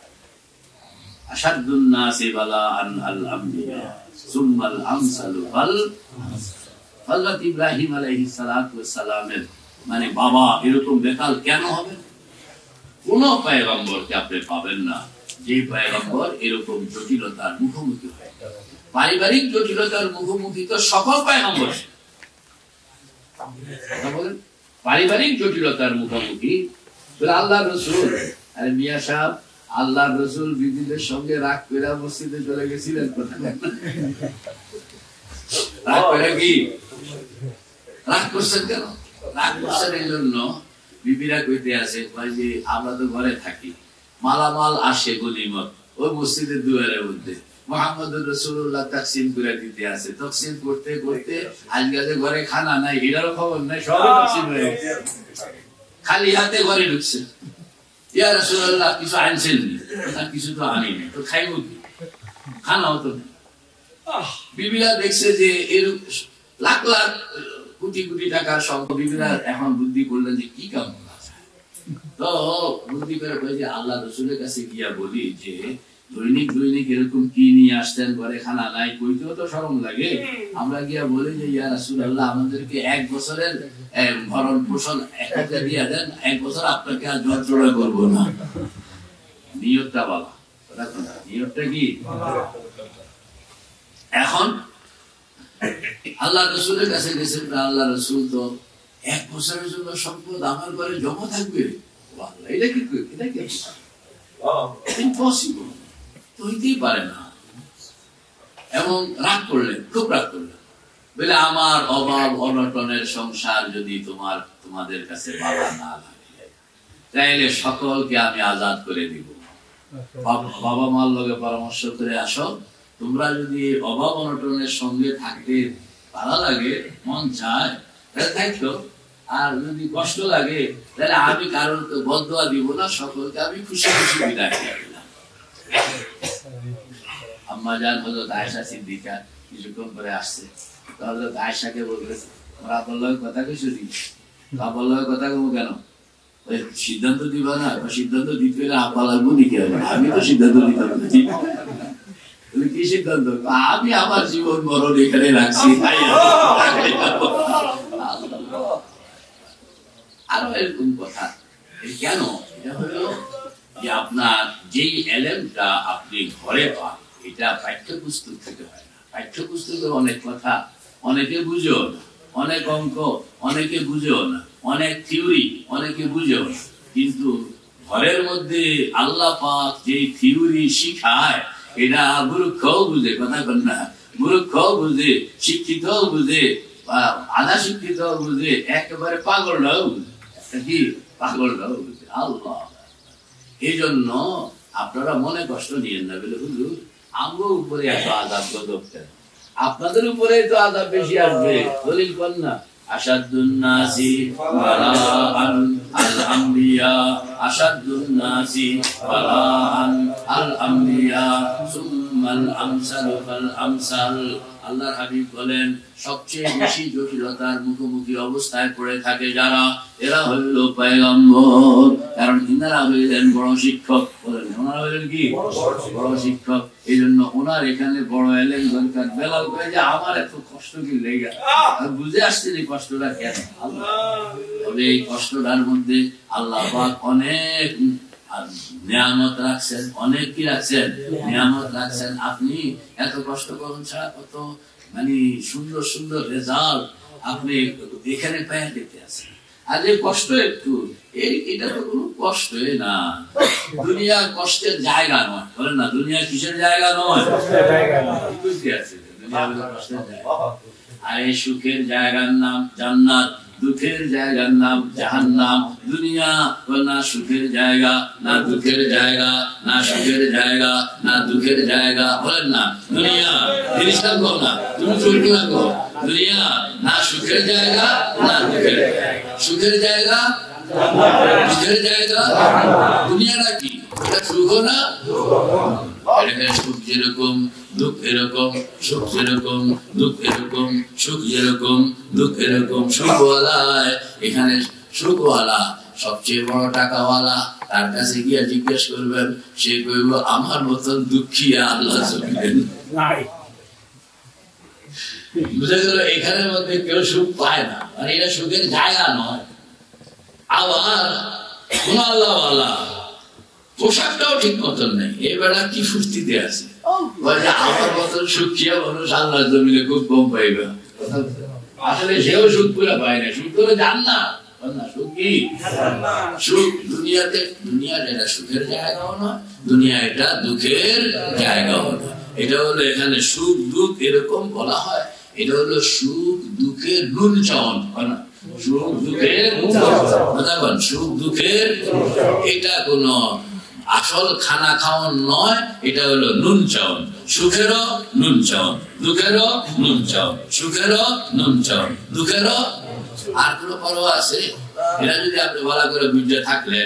আশাদুন নাসি বালাআন আল আমবিয়া সুম্মাল আমসালু ফাল হযরত ইব্রাহিম আলাইহিস সালাতু ওয়াস সালামের মানে বাবা এরকম বেকাল কেন হবে? কোন পয়গম্বরকে আপনি পাবেন না যে পয়গম্বর এরকম জটিলতার মুখোমুখি হয়। পারিবারিক জটিলতার মুখোমুখি তো সকল পয়গম্বর, কথা বলেন, পারিবারিক জটিলতার মুখোমুখি আল্লাহ রসুল। আরে মিয়া সাহেব, আল্লাহ রসুল বিবিদের সঙ্গে রাগ করে মসজিদে চলে গেছিলেন, রাগ করে কি রাগ করছেন কেন? রাগ করছেন এই জন্য বিবিরা কইতে আছে যে আমরা তো ঘরে থাকি, মালামাল আসে গনিমত ওই মসজিদের দুয়ারের মধ্যে, মুহাম্মদুর রাসূলুল্লাহ তাকসিম করে দিতে আছে, তাকসিম করতে করতে আজকে ঘরে খানা নাই, এটারও খবর নাই, সব তাকসিম হয়ে গেছে, খালি হাতে ঘরে ঢুকছে। ইয়া রাসূলুল্লাহ কিছু আনছেন নি? কিছু তো আনি নাই, তো খাইব কি? খানাও তো নেই। বিবিরা দেখছে যে এরকম লাখ লাখ কোটি কোটি টাকার সম্পদ, বিবিরা এখন বুদ্ধি করলেন যে কি কাম করা যায়। তো বুদ্ধি করে যে আল্লাহ রসুলের কাছে গিয়া বলি যে দৈনিক দৈনিক এরকম কি নিয়ে আসতেন, ঘরে খানা নাই, কইতেও তো শরম লাগে। আমরা গিয়া বলি যে ইয়া রাসূলুল্লাহ, আমাদেরকে এক বছরের ভরণ পোষণ একটা দিয়ে দেন, এক বছর আপনাকে আর যন্ত্রণা করবো না। নিয়তটা বাবা, নিয়তটা কি? এখন আল্লাহ রসুলের কাছে গেছেন, আল্লাহ রসুল তো এক বছরের জন্য সম্পদ আমার ঘরে জমা থাকবে, এটা কি এটা কি ইম্পসিবল, তো হইতেই পারে না। এবং রাগ করলেন, খুব রাগ করলেন, বলে আমার অভাব অনটনের সংসার যদি তোমার তোমাদের কাছে ভালো না লাগে তাইলে সকলকে আমি আজাদ করে দিব। বাবা মার লগে পরামর্শ করে আসো, তোমরা যদি অভাব অনটনের সঙ্গে থাকতে ভালো লাগে, মন চায় তাহলে থাকতো, আর যদি কষ্ট লাগে তাহলে আমি কারোর বদদোয়া দিব না, সকলকে আমি খুশি খুশি বিদায় করে দিলাম। আম্মা জান হযরত আয়েশা সিদ্দিকা কিছুক্ষণ পরে আসছে, হযরত আয়েশাকে বলতেছে, আমরা আব্বার লগে কথা কইছি, আব্বার লগে কথা কইবো কেন? সিদ্ধান্ত দিবা না? সিদ্ধান্ত দিতে হলে আব্বা লাগবো নাকি? আমি তো সিদ্ধান্ত দিতাম না। তুমি কি সিদ্ধান্ত? আমি আমার জীবন মরণ এখানে রাখছি। আরো এরকম কথা কেন? এটা হলো যে আপনার যেই এলেমটা আপনি ঘরে পান, এটা পাঠ্যপুস্তক থেকে হয় না। পাঠ্যপুস্তকে অনেক কথা অনেকে বুঝেও না, অনেক অঙ্ক অনেকে বুঝেও না, অনেক থিওরি অনেকে বুঝেও না, কিন্তু ঘরের মধ্যে আল্লাহ পাক যেই থিওরি শিখায় এটা মূর্খও বুঝে, কথা বল না, মূর্খও বুঝে, শিক্ষিতও বুঝে, আধা শিক্ষিতও বুঝে, একেবারে পাগলরাও বুঝে, কি পাগলরাও বুঝে। আল্লাহ, এই জন্য আপনারা মনে কষ্ট নিয়েন না, বলে হুজুর আমার উপরে এত আযাব গজব কেন? আপনাদের উপরে তো আযাব বেশি আসবে। দলিল কোন না? আশাদুন নাসি বালাআন আল আমবিয়া, আশাদুন নাসি বালাআন আল আমবিয়া সুম্মাল আমসালু ফাল আমসাল। আল্লাহর হাবিব বলেন, সবচেয়ে বেশি জটিলতার মুখোমুখি অবস্থায় পড়ে থাকে যারা, এরা হইল পয়গম্বর, কারণ ইনারা হইলেন বড় শিক্ষক। বলেন ওনারা হইলেন কি? বড় শিক্ষক। এই জন্য ওনার এখানে বড় এলেন দরকার। বেলাল কয়ে যে আমার এত কষ্ট কি লেগে, বুঝে আসছে যে কষ্টটা কেন। তবে এই কষ্টটার মধ্যে আল্লাহ পাক অনেক নিয়ামত রাখছেন, অনেক কি রাখছেন? নিয়ামত রাখছেন। আপনি এত কষ্ট করুন ছাড়া কত মানে সুন্দর সুন্দর রেজাল্ট আপনি এখানে পেয়ে যেতে আছেন। আর যে কষ্ট একটু, এটা তো কোনো কষ্টই না। দুনিয়া কষ্টের জায়গা নয়, বলেন না, দুনিয়া কিসের জায়গা নয়? আর এই সুখের জায়গার নাম জান্নাত, দুঃখের জায়গার নাম জাহান্নাম। দুনিয়া না সুখের জায়গা, না দুঃখের জায়গা, না সুখের জায়গা, না দুঃখের জায়গা। বলেন না, দুনিয়া জিনিসটা কো না, তুমি চলতে লাগো। দুনিয়া না সুখের জায়গা, না দুঃখের জায়গা। সুখের জায়গা, দুঃখের জায়গা। দুনিয়াটা কি? এটা সুখ না? সুখ যেরকম দুঃখ এরকম, সুখ যেরকম দুঃখ এরকম, সুখ যেরকম দুঃখ এরকম। সুখওয়ালায় এখানে সুখওয়ালা সবচেয়ে বড় টাকাওয়ালা, তার কাছে গিয়ে জিজ্ঞেস করবেন, সে কইব আমার মতন দুঃখী আল্লাহ জমিনেন নাই। বুঝা গেল? এখানের মধ্যে কেউ সুখ পায় না, মানে এটা সুখের জায়গা নয়। আবার কোন আল্লাহওয়ালা পোশাকটাও ঠিক মতন নেই, এবারে কি ফুর্তিতে আছে, আমার মতন সুখিয়া মানুষ আল্লাহ জমিনে খুব কম পাইবে। আসলে সেও সুখ পুরা পায় না, সুখ করে জান না। সুখ কি? সুখ দুনিয়াতে, দুনিয়ার এটা সুখের জায়গাও নয়, দুনিয়া এটা দুঃখের জায়গাও নয়। এটা হলো এখানে সুখ দুঃখ এরকম বলা হয়, এটা হলো সুখ দুঃখের নুন চাওন। সুখ দুঃখের সুখ দুঃখের এটা কোন আসল খানা খাওয়ান নয়, এটা হলো নুন চাওন। সুখেরও নুন চাওন, দুঃখেরও নুন চাওন, সুখেরও নুন চাওন, দুঃখেরও। আর কোন পরোয়া আছে? এটা যদি আপনি ভালো করে বুঝে থাকলেন,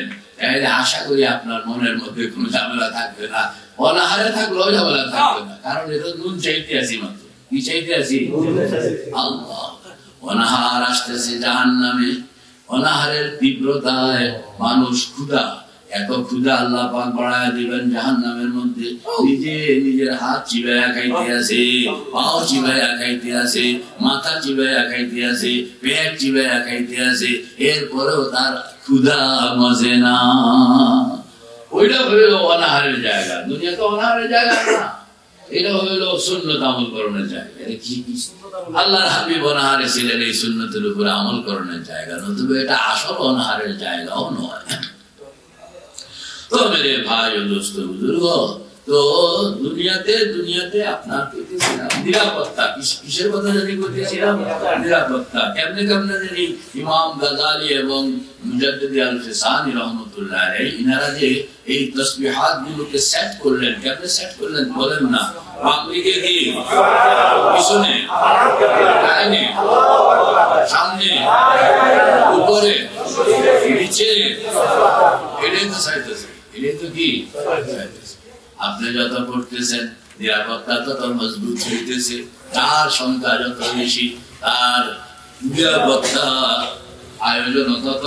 আশা করি আপনার মনের মধ্যে কোনো ঝামেলা থাকবে না, অনাহারে থাকলেও ঝামেলা থাকবে না, কারণ এটা নুন চাইতে আসি মাত্র। কি চাইতে আসি? আল্লাহ। অনাহার আসতেছে জাহান্নামে, অনাহারের তীব্রতায় মানুষ ক্ষুধা, এত ক্ষুধা আল্লাহ পাক বাড়ায় দিবেন জাহান্নামের মধ্যে। নিজে নিজের হাত চিবাইয়া খাইতে আছে, পাও চিবাইয়া খাইতে আছে, মাথা চিবাইয়া খাইতে আছে, পেট চিবাইয়া খাইতে আছে, এরপরেও তার ক্ষুধা মজে না। ওইটা হইল অনাহারের জায়গা। দুনিয়া তো অনাহারের জায়গা না, এটা হইল সুন্নত আমল করণের জায়গা। এটা কি আল্লাহর হাবিব অনাহারে ছিলেন, এই সুন্নতের উপরে আমল করণের জায়গা, নতুবা এটা আসল অনাহারের জায়গাও নয়। তো মেরে ভাই ও দোস্ত বুজুর্গ, তো দুনিয়াতে দুনিয়াতে আপনার নিরাপত্তা, কিসের কথা জানি করতেছিলাম? নিরাপত্তা। কেমনে কেমনে জানি ইমাম গাজালি এবং মুজাদ্দিদ আল-ফিসানি রহমতুল্লাহ আলাইহি ইনারা যে এই তাসবিহাত গুলোকে সেট করলেন, কেমনে সেট করলেন বলেন না? বামদিকে কি, পিছনে, ডানে, সামনে, উপরে, নিচে, এটাই তো চাইতেছে, এটাই তো কি চাইতেছে। আপনি যত পড়তেছেন নিরাপত্তা তত মজবুত হইতেছে, তার সংখ্যা যত বেশি তার নিরাপত্তা আয়োজন তত।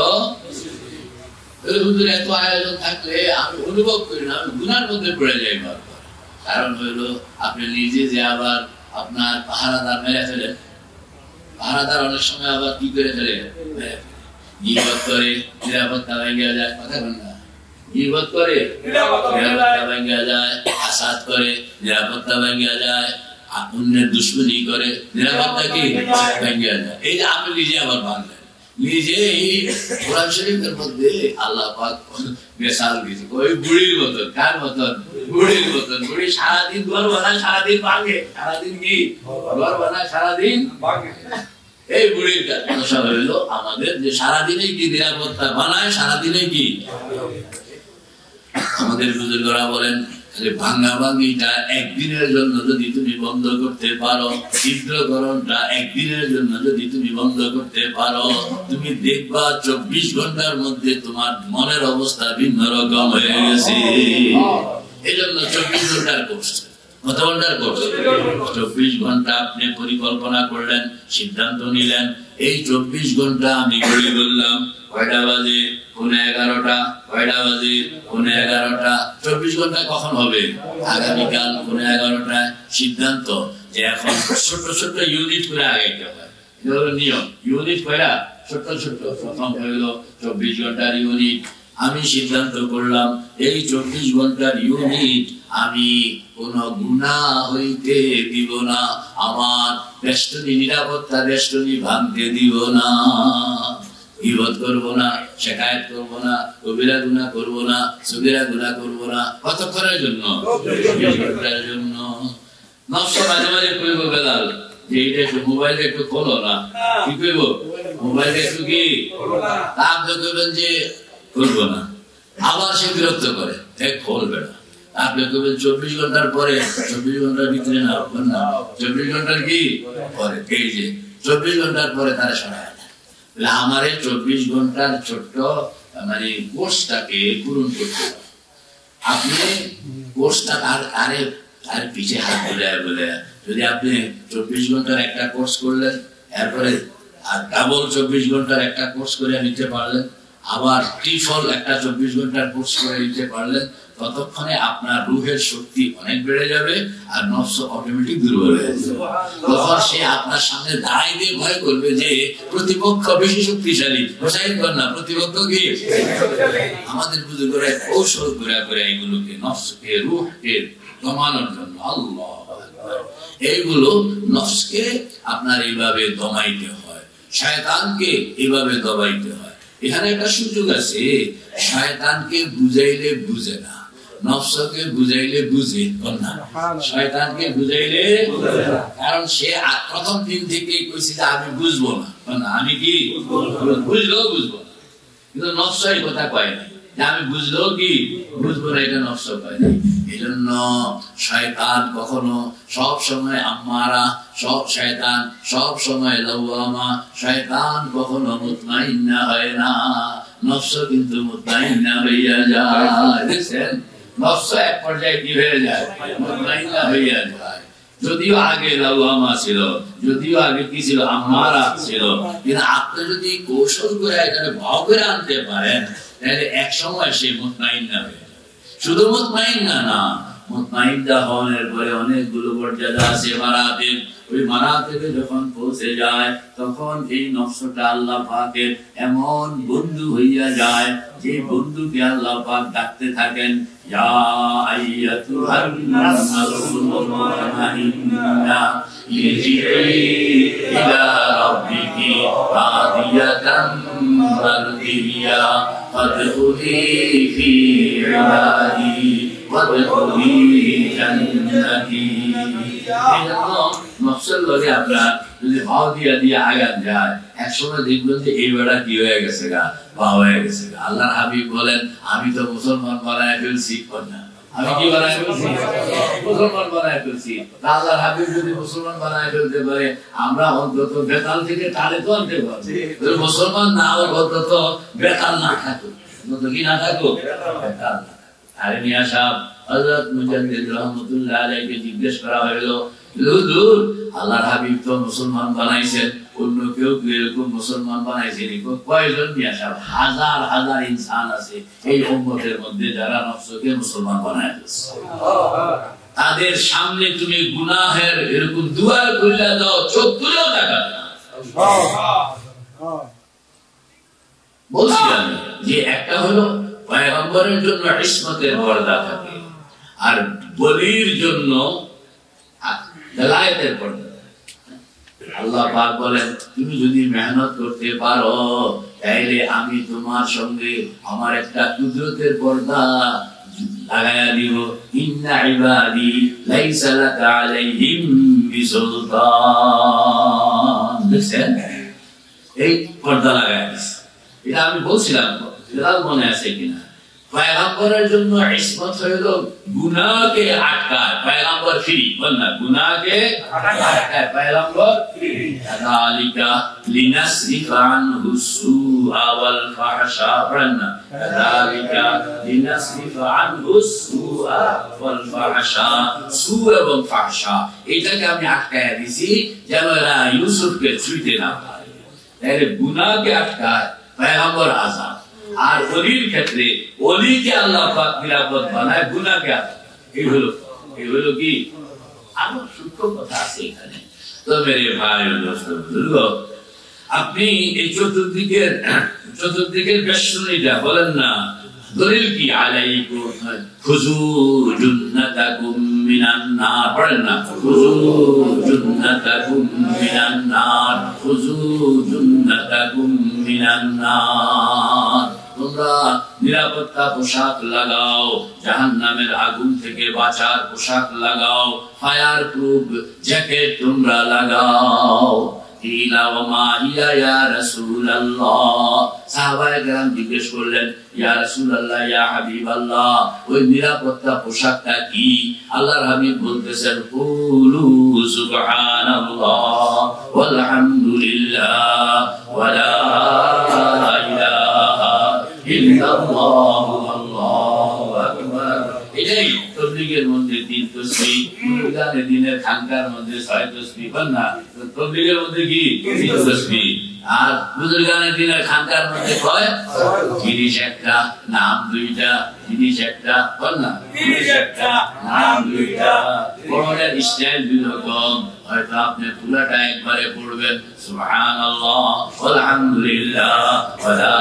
এত আয়োজন থাকলে আমি অনুভব করি না, আমি গুনার মধ্যে পড়ে যাই বারবার। কারণ হইল আপনি নিজে যে আবার আপনার পাহারাদার মেরে ফেলেন, পাহারাদার অনেক সময় আবার কি করে ফেলে, গীবত করে নিরাপত্তা ভেঙে যায়, কথা বল না, গীবত করে নিরাপত্তা ভেঙে যায়, হাসাদ করে নিরাপত্তা ভেঙে যায়, অন্যের দুশ্মনী করে নিরাপত্তা কি ভেঙে যায়। এই যে আপনি নিজে আবার ভাঙলেন, নিজে এই কোরআন শরীফের মধ্যে আল্লাহ পাক মিসাল দিয়েছে ওই বুড়ির মতন। কার মতন? বুড়ির মতন। বুড়ি সারাদিন ঘর বানায়, সারাদিন ভাঙে, সারাদিন কি ঘর বানায়, সারাদিন ভাঙে। এই বুড়ির কথা হইলো আমাদের যে সারাদিনে কি নিরাপত্তা বানায়, সারাদিনে কি আমাদের বুজুর্গরা বলেন ভাঙ্গা ভাঙ্গিটা একদিনের জন্য যদি তুমি বন্ধ করতে পারো, ছিদ্রকরণটা একদিনের জন্য যদি তুমি বন্ধ করতে পারো, তুমি দেখবা চব্বিশ ঘন্টার মধ্যে তোমার মনের অবস্থা ভিন্ন রকম হয়ে গেছে। এই জন্য চব্বিশ ঘন্টার কোর্স, কত ঘন্টার কোর্স? চব্বিশ ঘন্টা আপনি পরিকল্পনা করলেন, সিদ্ধান্ত নিলেন, এই চব্বিশ ঘন্টা আমি ঘড়ি বললাম কয়টা বাজে, পৌনে এগারোটা, কয়টা বাজে, পৌনে এগারোটা। চব্বিশ ঘন্টা কখন হবে? আগামীকাল পৌনে এগারোটায়। সিদ্ধান্ত যে এখন ছোট ছোট ইউনিট করে আগাইতে হয়, এটা হলো নিয়ম। ইউনিট কয়টা? ছোট ছোট। প্রথম হইল চব্বিশ ঘন্টার ইউনিট। আমি সিদ্ধান্ত করলাম এই চব্বিশ ঘন্টার ইউনিট আমি কোন গুনাহ হইতে দিব না, আমার বেষ্টনী নিরাপত্তা বেষ্টনী ভাঙতে দিব না, গীবত করবো না, শিকায়েত করবো না, কবিরা গুনাহ করবো না, সগীরা গুনাহ করবো না। কতক্ষণের জন্য? চব্বিশ ঘন্টার জন্য। নফস মাঝে মাঝে কইব বেলাল যে এটা একটু মোবাইলটা একটু খোলো না, কি কইব? মোবাইলটা একটু কি আপনি কইবেন যে করবো না, আবার সে বিরক্ত করে এক খোলবে না। আপনি কইবেন চব্বিশ ঘন্টার পরে, চব্বিশ ঘন্টার ভিতরে না, চব্বিশ ঘন্টার কি পরে, এই যে চব্বিশ ঘন্টার পরে তারা সরায় না। আমার এই চব্বিশ ঘন্টার ছোট্ট মানে কোর্সটাকে পূরণ করতে হবে। আপনি কোর্সটা আর আরে আর পিছিয়ে হাত বলে বলে যদি আপনি চব্বিশ ঘন্টার একটা কোর্স করলেন, এরপরে আর ডাবল চব্বিশ ঘন্টার একটা কোর্স করে নিতে পারলেন, আবার ত্রিফল একটা চব্বিশ ঘন্টার কোর্স করে নিতে পারলেন, ততক্ষণে আপনার রুহের শক্তি অনেক বেড়ে যাবে আর নফস অটোমেটিক দুর্বল হয়ে যাবে। তখন সে আপনার সামনে দাঁড়াই দিয়ে ভয় করবে যে প্রতিপক্ষ বেশি শক্তিশালী, না প্রতিপক্ষ কি। আমাদের বুজুর্গরা কৌশল করে করে এইগুলোকে নফসকে রুহকে দমানোর জন্য, আল্লাহ এইগুলো নফসকে আপনার এইভাবে দমাইতে হয়, শয়তানকে এইভাবে দমাইতে হয়। এখানে একটা সুযোগ আছে, শয়তানকে বুঝাইলে বুঝে না, নফসকে বুঝাইলে বুঝে না, শয়তানকে বুঝাইলে, কারণ সে প্রথম দিন থেকেই কইছে যে আমি বুঝবো না, আমি কি বুঝলেও বুঝবো না, কিন্তু নফস এই কথা কয় না যে আমি বুঝলেও কি বুঝবো না, এটা নফস কয় না। এই জন্য শয়তান কখনো সব সময় আম্মারা, সব শয়তান সব সময় লাওয়ামা, শয়তান কখনো মুতমাইন্না হয় না। নফস কিন্তু মুতমাইন্না হইয়া যায়। দেখছেন নফস এক পর্যায়ে কি হয়ে যায়? মুতমাইন্না হইয়া যায়। যদিও আগে লাওয়ামা ছিল, যদিও আগে কি ছিল? আমারা ছিল, কিন্তু আপনি যদি কৌশল করে এখানে ভাব করে আনতে পারেন তাহলে এক সময় সে মুতমাইন্না হয়ে যাবে। শুধু মুতমাইন্না না, মুতমাইন্না হওয়ার পরে অনেকগুলো মর্যাদা আছে মারাতিব। ওই মারাতিবে যখন পৌঁছে যায় তখন এই নফসটা আল্লাহ পাকের এমন বন্ধু হইয়া যায় যে বন্ধুকে আল্লাহ পাক ডাকতে থাকেন, ইয়া আইয়াতুহান নাফসুল মুতমাইন্না ইরজিই ইলা রাব্বিকি রাদিয়াতান মারদিয়া ফাদখুলি ফি ইবাদি ওয়াদখুলি জান্নাতি। নফসের লগে আমরা যদি ভাও দিয়া দিয়ে আগান যায়, একসময় দেখবেন যে এই বেড়া কি হয়ে গেছে গা, বা হয়ে গেছে গা। আল্লাহর হাবিব বলেন, আমি তো মুসলমান বানায় ফেলছি, না আমি কি বানায় ফেলছি? মুসলমান বানায় ফেলছি। আল্লাহর হাবিব যদি মুসলমান বানায় ফেলতে পারে, আমরা অন্তত বেতাল থেকে টালে তো আনতে পারছি। মুসলমান না হোক, অন্তত বেতাল না থাকুক, অন্তত কি না থাকুক, বেতাল না। আরে মিয়া সাহেব, হযরত মুজাদ্দিদ রাহমাতুল্লাহ আলাইহিকে জিজ্ঞেস করা হলো, হুজুর আল্লাহর হাবিব তো মুসলমান বানাইছেন, অন্য কেউ কি এরকম মুসলমান বানাইছেন? কয়জন? মিয়া সাহেব, হাজার হাজার ইনসান আছে এই উম্মতের মধ্যে যারা নফসকে মুসলমান বানায় দিয়েছে। তাদের সামনে তুমি গুনাহের এরকম দুয়ার খুলে দাও, চোখ তুলেও তাকাবে না। বলছি আমি যে একটা হলো পয়গম্বরের জন্য ইসমতের পর্দা থাকে, আর বলির জন্য বেলায়েতের পর্দা। আল্লাহ পাক বলেন, তুমি যদি মেহনত করতে পারো তাইলে আমি তোমার সঙ্গে আমার একটা কুদরতের পর্দা লাগায়া দিব। ইন্না ইবাদি লাইসা লাকা আলাইহিম বিসুলতান। দেখছেন এই পর্দা লাগায়া দিছে। এটা আমি বলছিলাম, এটা মনে আছে কিনা? পয়গম্বরের জন্য ইসমত হলো গুনাহকে আটকায়, পয়গম্বর ফ্রি, বলনা গুনাহকে আটকায়, পয়গম্বর ফ্রি। কাযালিকা লিনাসরিফা আনহু সুআ ওয়াল ফাহশা, বলনা কাযালিকা লিনাসরিফা আনহু সুআ ওয়াল ফাহশা। সু এবং ফাহশা এটাকে আমি আটকায় দিছি যেন এরা ইউসুফকে ছুঁতে না পারে। তাহলে গুনাহকে আটকায় পয়গম্বর আযাব, আর ওলির ক্ষেত্রে ওলিকে আল্লাহ পাক নিরাপদ বানায়, গুনাহকে আটকায়। এই হলো এই হলো কি আরো সূক্ষ্ম কথা আছে এখানে। তো মেরে ভাই ও দোস্ত বুজুর্গ, আপনি এই চতুর্দিকের চতুর্দিকের বেষ্টনীটা বলেন না, দলিল কি? আলাইকুম খুযু জুন্নাতাকুম মিনান নার, পড়েন না, খুযু জুন্নাতাকুম মিনান নার, খুযু জুন্নাতাকুম মিনান নার। তোমরা নিরাপত্তা পোশাক লাগাও, জাহান্নামের আগুন থেকে বাঁচার পোশাক লাগাও, ফায়ার প্রুফ জ্যাকেট তোমরা লাগাও। সাহাবায়ে কেরাম জিজ্ঞেস করলেন, ইয়া রাসূলুল্লাহ, ইয়া হাবিবাল্লাহ, ওই নিরাপত্তা পোশাকটা কি? আল্লাহর হাবিব বলতেছেন, কুলু সুবহানাল্লাহ ওয়াল হামদুলিল্লাহ ওয়া লা ইলাহা ইল্লাল্লাহু আল্লাহু আকবার। এটাই তাবলীগের মধ্যে তিন তাসবিহ, মুজাহিদের দিনের খানকার মধ্যে ছয় তাসবিহ, না তাবলীগের মধ্যে কি তিন তাসবিহ, আর বুজুর্গানের দিনের খানকার মধ্যে কয় জিনিস একটা, নাম দুইটা, জিনিস একটা, বল না জিনিস একটা, নাম দুইটা। পড়ার স্টাইল দুই রকম, হয়তো আপনি পুরাটা একবারে পড়বেন সুবহানাল্লাহ ওয়াল হামদুলিল্লাহ ওয়া লা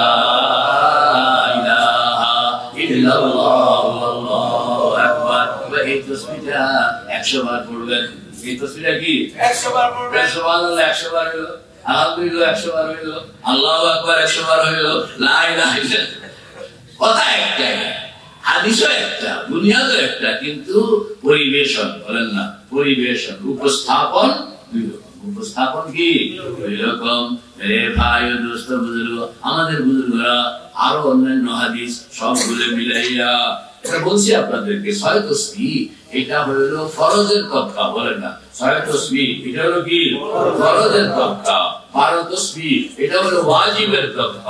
ইলাহা ইল্লাল্লাহ আল্লাহু আকবার। এই তাসবিহটা একশো বার পড়বেন। এই তাসবিহটা কি একশো বার পড়বেন। সুবহানাল্লাহ একশো বার হলো, আলহামদুলিল্লাহ একশো বার হইলো, আল্লাহু আকবার একশো বার হইলো, লা ইলাহা ইল্লাল্লাহ। কথা একটাই, হাদিসও একটা, বুনিয়াদও একটা, কিন্তু পরিবেশন বলেন না, পরিবেশন উপস্থাপন দুই রকম। উপস্থাপন কি দুই রকম। রে ভাই ও দোস্ত বুজুর্গ, আমাদের বুজুর্গরা আরো অন্যান্য হাদিস সবগুলো মিলাইয়া এটা বলছি আপনাদেরকে। ছয় তাসবিহ এটা হলো ফরজের তবকা, বলেন না ছয় তাসবিহ এটা হলো কি ফরজের তবকা। বারো তাসবিহ এটা হলো ওয়াজিবের তবকা।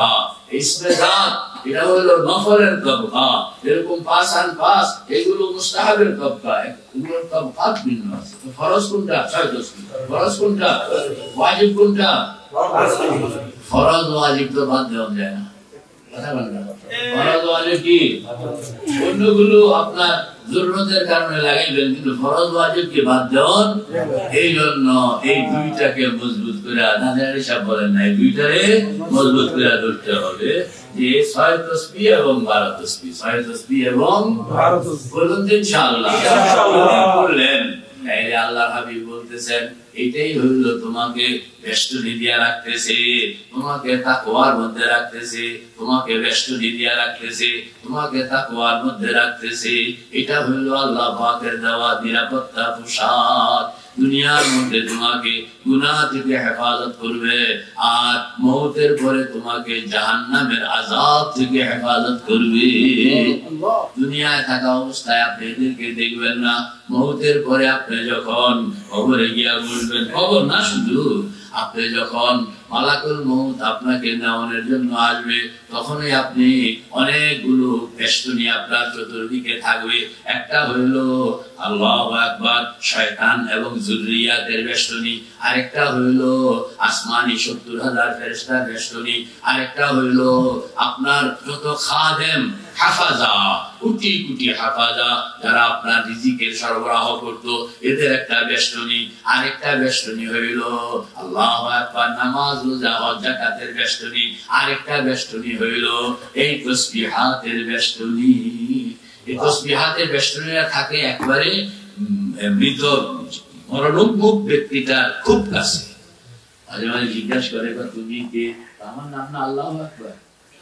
ইসমে জাত এটা হলো নফলের তবকা, এরকম পাঁচ আন পাঁচ এগুলো মুস্তাহাবের তবকা, এগুলোর তবকাত ভিন্ন আছে। ফরজ কোনটা? ছয় দশ ফরজ কোনটা? ওয়াজিব কোনটা? ফরজ ওয়াজিব তো বাদ দেওয়া যায় না। ফরজ ওয়াজিব কি অন্যগুলো আপনার জরুরতের কারণে লাগাইবেন, কিন্তু ফরজ ওয়াজিব কি বাদ দেওয়ান। এই জন্য এই দুইটাকে মজবুত করে আধানের হিসাব বলেন না, এই দুইটারে মজবুত করে ধরতে হবে যে ছয় তসবিহ এবং বারো তসবিহ, ছয় তসবিহ এবং বারো তসবিহ বলুন ইনশাআল্লাহ। বললেন আল্লাহর হাবিব বলতেছেন এটাই হইল তোমাকে বেষ্টনী দিয়া রাখতেছে, তোমাকে তাকওয়ার মধ্যে রাখতেছে, তোমাকে বেষ্টনী দিয়া রাখতেছে, তোমাকে তাকওয়ার মধ্যে রাখতেছে। এটা হইল আল্লাহ পাকের দেওয়া নিরাপত্তা পোশাক। দুনিয়ার মধ্যে তোমাকে গুনাহ থেকে হেফাজত করবে, আর মওতের পরে তোমাকে জাহান্নামের আযাব থেকে হেফাজত করবে। দুনিয়ায় থাকা অবস্থায় আপনি এদেরকে দেখবেন না, মওতের পরে আপনি যখন কবরে গিয়া বসবেন, কবর না শুধু আপনি যখন মালাকুল মউত আপনাকে নেওয়ার জন্য আসবে, তখনই আপনি অনেকগুলো বেষ্টনী আপনার চতুর্দিকে থাকবে। একটা হইল আল্লাহু আকবার শয়তান এবং যুররিয়াতের বেষ্টনী, আরেকটা হইল আসমানি সত্তর হাজার ফেরেশতার বেষ্টনী, আরেকটা হইল আপনার যত খাদেম হাফাজা, কোটি কোটি হাফাজা যারা আপনার রিজিকের সরবরাহ করতো, এদের একটা বেষ্টনী। আরেকটা বেষ্টনী হইল আল্লাহু আকবার নামাজ রোজা হজ যাকাতের বেষ্টনী। আরেকটা বেষ্টনী হইল এই তাসবিহাতের বেষ্টনী। এই তাসবিহাতের বেষ্টনীরা থাকে একবারে মৃত মরণোন্মুখ ব্যক্তিটার খুব কাছে। মাঝে মাঝে জিজ্ঞাসা করে তুমি কে? আমার নাম না আল্লাহু আকবার।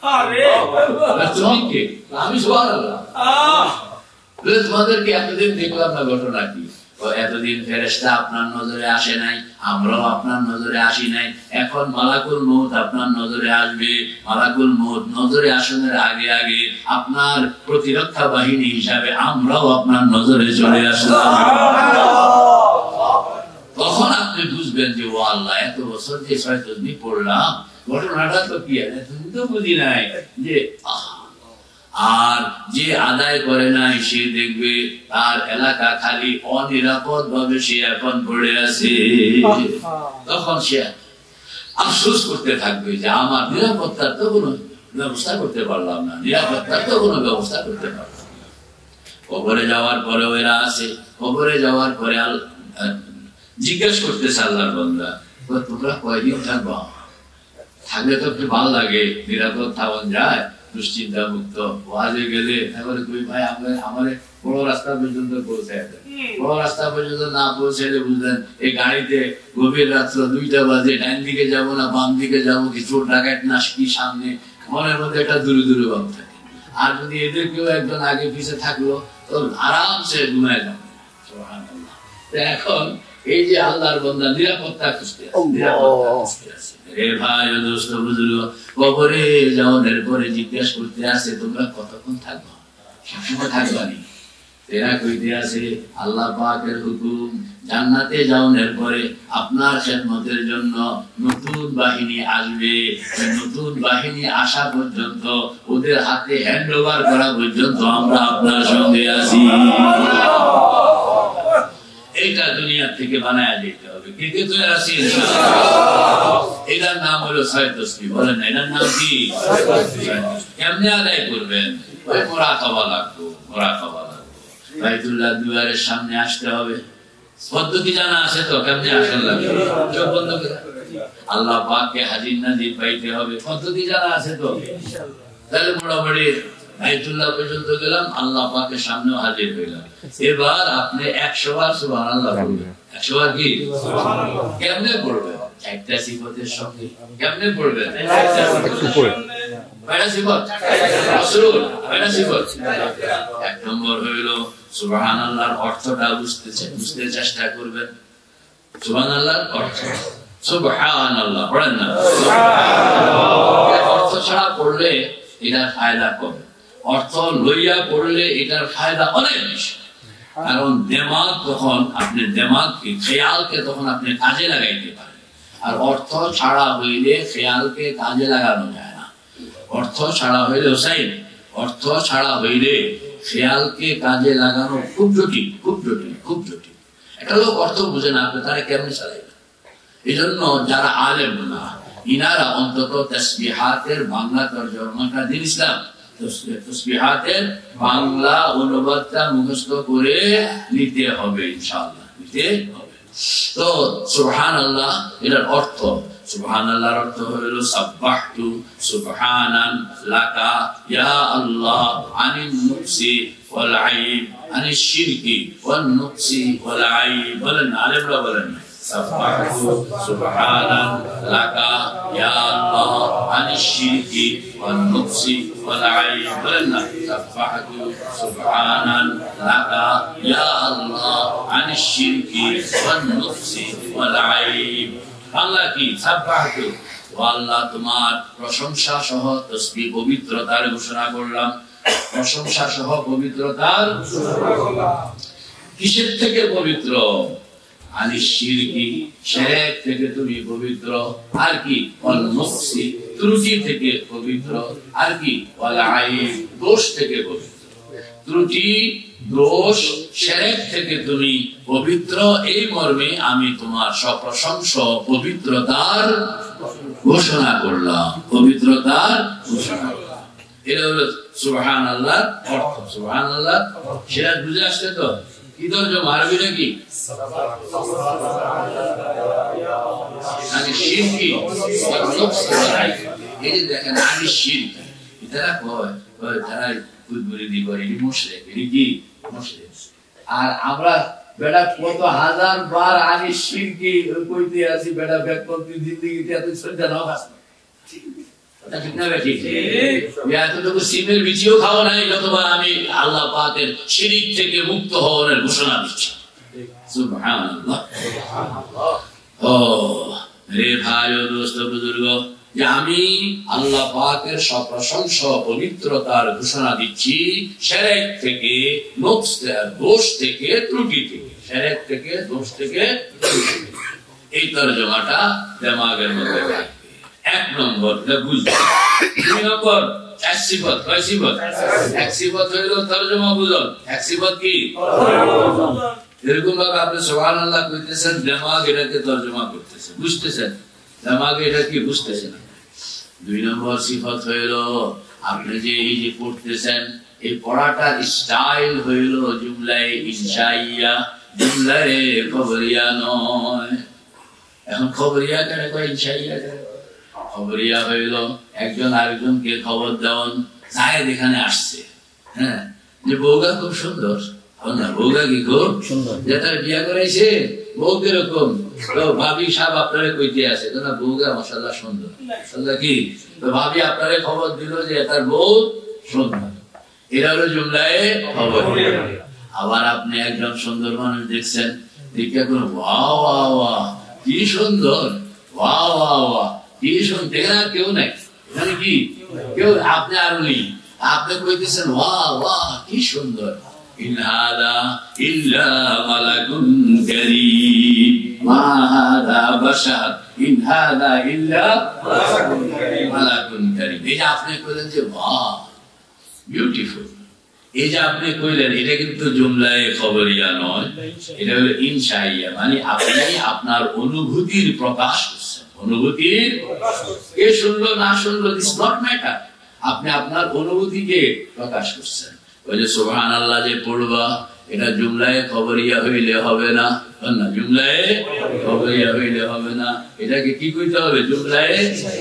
তোমাদেরকে এতদিন দেখলাম না, ঘটনা কি? এতদিন ফেরেশতা আপনার নজরে আসে নাই, আমরাও আপনার নজরে আসি নাই। এখন মালাকুল মউত আপনার নজরে আসবে। মালাকুল মউত নজরে আসনের আগে আগে আপনার প্রতিরক্ষা বাহিনী হিসাবে আমরাও আপনার নজরে চলে আসলাম। তখন আপনি বুঝবেন যে ও আল্লাহ, এত বছর যে ছয় তসবিহ পড়লাম, ঘটনাটা তো কি তুমি তো বুঝি নাই যে। আর যে আদায় করে নাই সে দেখবে তার এলাকা খালি অনিরাপদ ভাবে সে এখন পড়ে আছে। তখন সে আফসোস করতে থাকবে যে আমার নিরাপত্তার তো কোনো ব্যবস্থা করতে পারলাম না, নিরাপত্তার তো কোনো ব্যবস্থা করতে পারলাম। কবরে যাওয়ার পরে এরা আছে, কবরে যাওয়ার পরে জিজ্ঞেস করতেছে আল্লাহর বান্দা, তোমরা কয়দিন থাকবা? থাকলে তো একটু ভালো লাগে, নিরাপদ থাকুন যায়, দুশ্চিন্তা মুক্ত। ওয়াজে গেলে এবারে কই ভাই আমরা আমার বড় রাস্তা পর্যন্ত পৌঁছায় দেন, বড় রাস্তা পর্যন্ত না পৌঁছাইলে বুঝলেন এই গাড়িতে গভীর রাত্র দুইটা বাজে, ডান দিকে যাবো না বাম দিকে যাবো, কি চোর ডাকাত না কি সামনে, মনের মধ্যে একটা দূরে দূরে ভাব থাকে। আর যদি এদের কেউ একজন আগে পিছিয়ে থাকলো তো আরামসে ঘুমায় যাবে। সুবহানাল্লাহ। এখন এই যে আল্লাহর বান্দা নিরাপত্তা খুঁজতে আছে, নিরাপত্তা খুঁজতে আছে। রে ভাই ও দোস্ত বুজুর্গ, কবরে যাওয়ার পরে জিজ্ঞেস করতে আছে তোমরা কতক্ষণ থাকবা? সবসময় থাকবা নি? এরা কইতে আছে আল্লাহ পাকের হুকুম, জান্নাতে যাওয়ার পরে আপনার খেদমতের জন্য নতুন বাহিনী আসবে। নতুন বাহিনী আসা পর্যন্ত, ওদের হাতে হ্যান্ড ওভার করা পর্যন্ত আমরা আপনার সঙ্গে আছি। এটা দুনিয়া থেকে বানায় যেতে হবে। কে কে তো আছি ইনশাআল্লাহ। এটার নাম হলো ছয় তসবিহ। বলেন এটার নাম কি? কেমনে আদায় করবেন? ওই মুরাকাবা লাগবে, মুরাকাবা লাগবে। বাইতুল্লাহ দুয়ারের সামনে আসতে হবে। পদ্ধতি জানা আছে তো কেমনে আসা লাগবে? চোখ বন্ধ করে আল্লাহ পাককে হাজির নাজির পাইতে হবে। পদ্ধতি জানা আছে তো? তাহলে মোটামুটি বাইতুল্লাহ পর্যন্ত গেলাম, আল্লাহ পাকের সামনেও হাজির হইলাম। এবার আপনি একশো বার সুবহানাল্লাহ বলবেন। একশো বার কি সুবহানাল্লাহ? কেমনে পড়বেন? একটা সিফাতের সঙ্গে। কেমনে পড়বেন? একটা সিফাত। কয়টা সিফাত? রাসূল কয়টা সিফাত? এক নম্বর হইলো সুবহানাল্লাহর অর্থটা বুঝতে বুঝতে চেষ্টা করবেন। সুবহানাল্লাহর অর্থ, সুবহানাল্লাহ পড়েন না, সুবহানাল্লাহ। অর্থ ছাড়া পড়লে এটার ফায়দা কম, অর্থ লইয়া পড়লে এটার ফায়দা অনেক বেশি। কারণ দিমাগ তখন আপনি দিমাগকে খেয়ালকে তখন আপনি কাজে লাগাইতে পারেন। আর অর্থ ছাড়া হইলে খেয়ালকে কাজে লাগানো যায় না। অর্থ ছাড়া হইলে হোসাইন অর্থ ছাড়া হইলে খেয়ালকে কাজে লাগানো খুব জটিল, খুব জটিল, খুব জটিল। একটা লোক অর্থ বুঝে না, আপনি তারা কেমনে চালাইবে? এই জন্য যারা আলেম না, ইনারা অন্তত তাসবিহাতের বাংলা তরজমাটা দিন ইসলাম, তাসবিহাতের বাংলা অনুবাদটা মুখস্থ করে নিতে হবে, ইনশাআল্লাহ নিতে হবে। তো সুবহানাল্লাহ এটার অর্থ, সুবহানাল্লাহর অর্থ হলো সাব্বাহতু সুবহানান লাকা ইয়া আল্লাহ আনিন নুকসি ওয়াল আইব, আনিশ শিরকি ওয়ান নুকসি ওয়াল আইব। বলেন আলেমরা বলেন সাব্বাহতু সুবহানান লাকা ইয়া আল্লাহ আনিশ শিরকি ওয়ান নুকসি ওয়াল আইব। বলেন না সাব্বাহতু সুবহানান লাকা ইয়া আল্লাহ আনিশ শিরকি ওয়ান নুকসি ওয়াল আইব। আল্লাহ কি সাব্বাহতু, ও আল্লাহ তোমার প্রশংসা সহ তসবিহ পবিত্রতার ঘোষণা করলাম। প্রশংসা সহ পবিত্রতার কিসের থেকে পবিত্র? আনিশ শিরকি, শিরক থেকে তুমি পবিত্র। আর কি? ওয়াল নুকসি, ত্রুটি থেকে পবিত্র। আর কি? ওয়াল আইব, দোষ থেকে পবিত্র। ত্রুটি, দোষ, শিরক থেকে তুমি পবিত্র। এই মর্মে আমি তোমার সপ্রশংস পবিত্রতার ঘোষণা করলাম, পবিত্রতার ঘোষণা করলাম। এটা হলো সুবহানাল্লাহর অর্থ। সুবহানাল্লাহ সেটা বুঝে আসছে তো? কি তরজমা আরবিটা কি? আনিশ শিরকি ওয়ান নুকসি ওয়াল আইব। এই যে দেখেন আনিশ শিরকি, এটা কয় কয় তারা কুদবুরি করে এই মুশরিক, এই কি মুশরিক। আর আমরা বেটা কত হাজার বার আনিশ শিরকি কইতে আছি, বেটা ব্যাকরণ জিন্দেগিতে এত শ্রদ্ধা নাও আছে ঠিক না? ঠিক এতটুকু সিমের বিচিও খাওয়া নাই যতবার আমি আল্লাহ পাকের শিরিক থেকে মুক্ত হওয়ার ঘোষণা দিচ্ছি। সুবহানাল্লাহ। ও রে ভাই ও দোস্ত বুজুর্গ, যে আমি আল্লাহ পাকের সপ্রশংস পবিত্রতার ঘোষণা দিচ্ছি শিরক থেকে, নফস দোষ থেকে, ত্রুটি থেকে। শিরক থেকে, দোষ থেকে, এই তরজমাটা দিমাগের মধ্যে রাখবে। এক নম্বর বুঝবে। দুই নম্বর এক সিফত, কয় সিফত? এক সিফত হইল তরজমা বুঝুন। এক সিফত কি? এরকম ভাবে আপনি সুবহানাল্লাহ কইতেছেন, দিমাগ এটাকে তরজমা করতেছে, বুঝতেছেন। দিমাগ এটা কি বুঝতেছেন। দুই নম্বর সিফত হইল আপনি যে এই যে পড়তেছেন, এই পড়াটার স্টাইল হইল জুমলায়ে ইনশাইয়া, জুমলায়ে খবরিয়া নয়। এখন খবরিয়া কেন কয়, ইনশাইয়া কেন? খবরিয়া হইল একজন আরেকজনকে খবর দেওয়ান, জায়েদ এখানে আসছে, হ্যাঁ, যে বউগা খুব সুন্দর, না বউগা কি খুব সুন্দর, যেটা বিয়া করাইছে বউ কিরকম, তো ভাবি সাহেব আপনারে কইতে আছে, তো না বউগা মাশাআল্লাহ সুন্দর, মাশাআল্লাহ কি, তো ভাবি আপনারে খবর দিল যে তার বউ সুন্দর। এরা হলো জুমলায়ে খবরিয়া। আবার আপনি একজন সুন্দর মানুষ দেখছেন, দেখে কোন ওয়া ওয়া ওয়া কি সুন্দর, ওয়া ওয়া ওয়া কি শুনতে না, কেউ নাই এখানে, কি কেউ, আপনি আরো নেই, আপনি কইতেছেন ওয়া ওয়া কি সুন্দর। ইন হাদা ইল্লা মালাকুন কারীম, মা হাদা বাশার, ইন হাদা ইল্লা মালাকুন কারীম। এই যে আপনি কইলেন যে ওয়া বিউটিফুল, এই যে আপনি কইলেন, এটা কিন্তু জুমলায়ে খবরিয়া নয়, এটা হলো ইনশাইয়া, মানে আপনি আপনার অনুভূতির প্রকাশ করছেন। অনুভূতির, কে শুনলো না শুনলো দিস নট ম্যাটার, আপনি আপনার অনুভূতিকে প্রকাশ করছেন। ওই যে সুবহানাল্লাহ যে পড়বা, এটা জুমলায়ে খবরিয়া হইলে হবে না, না জুমলায়ে খবরিয়া হইলে হবে না, এটাকে কি কইতে হবে, জুমলায়ে।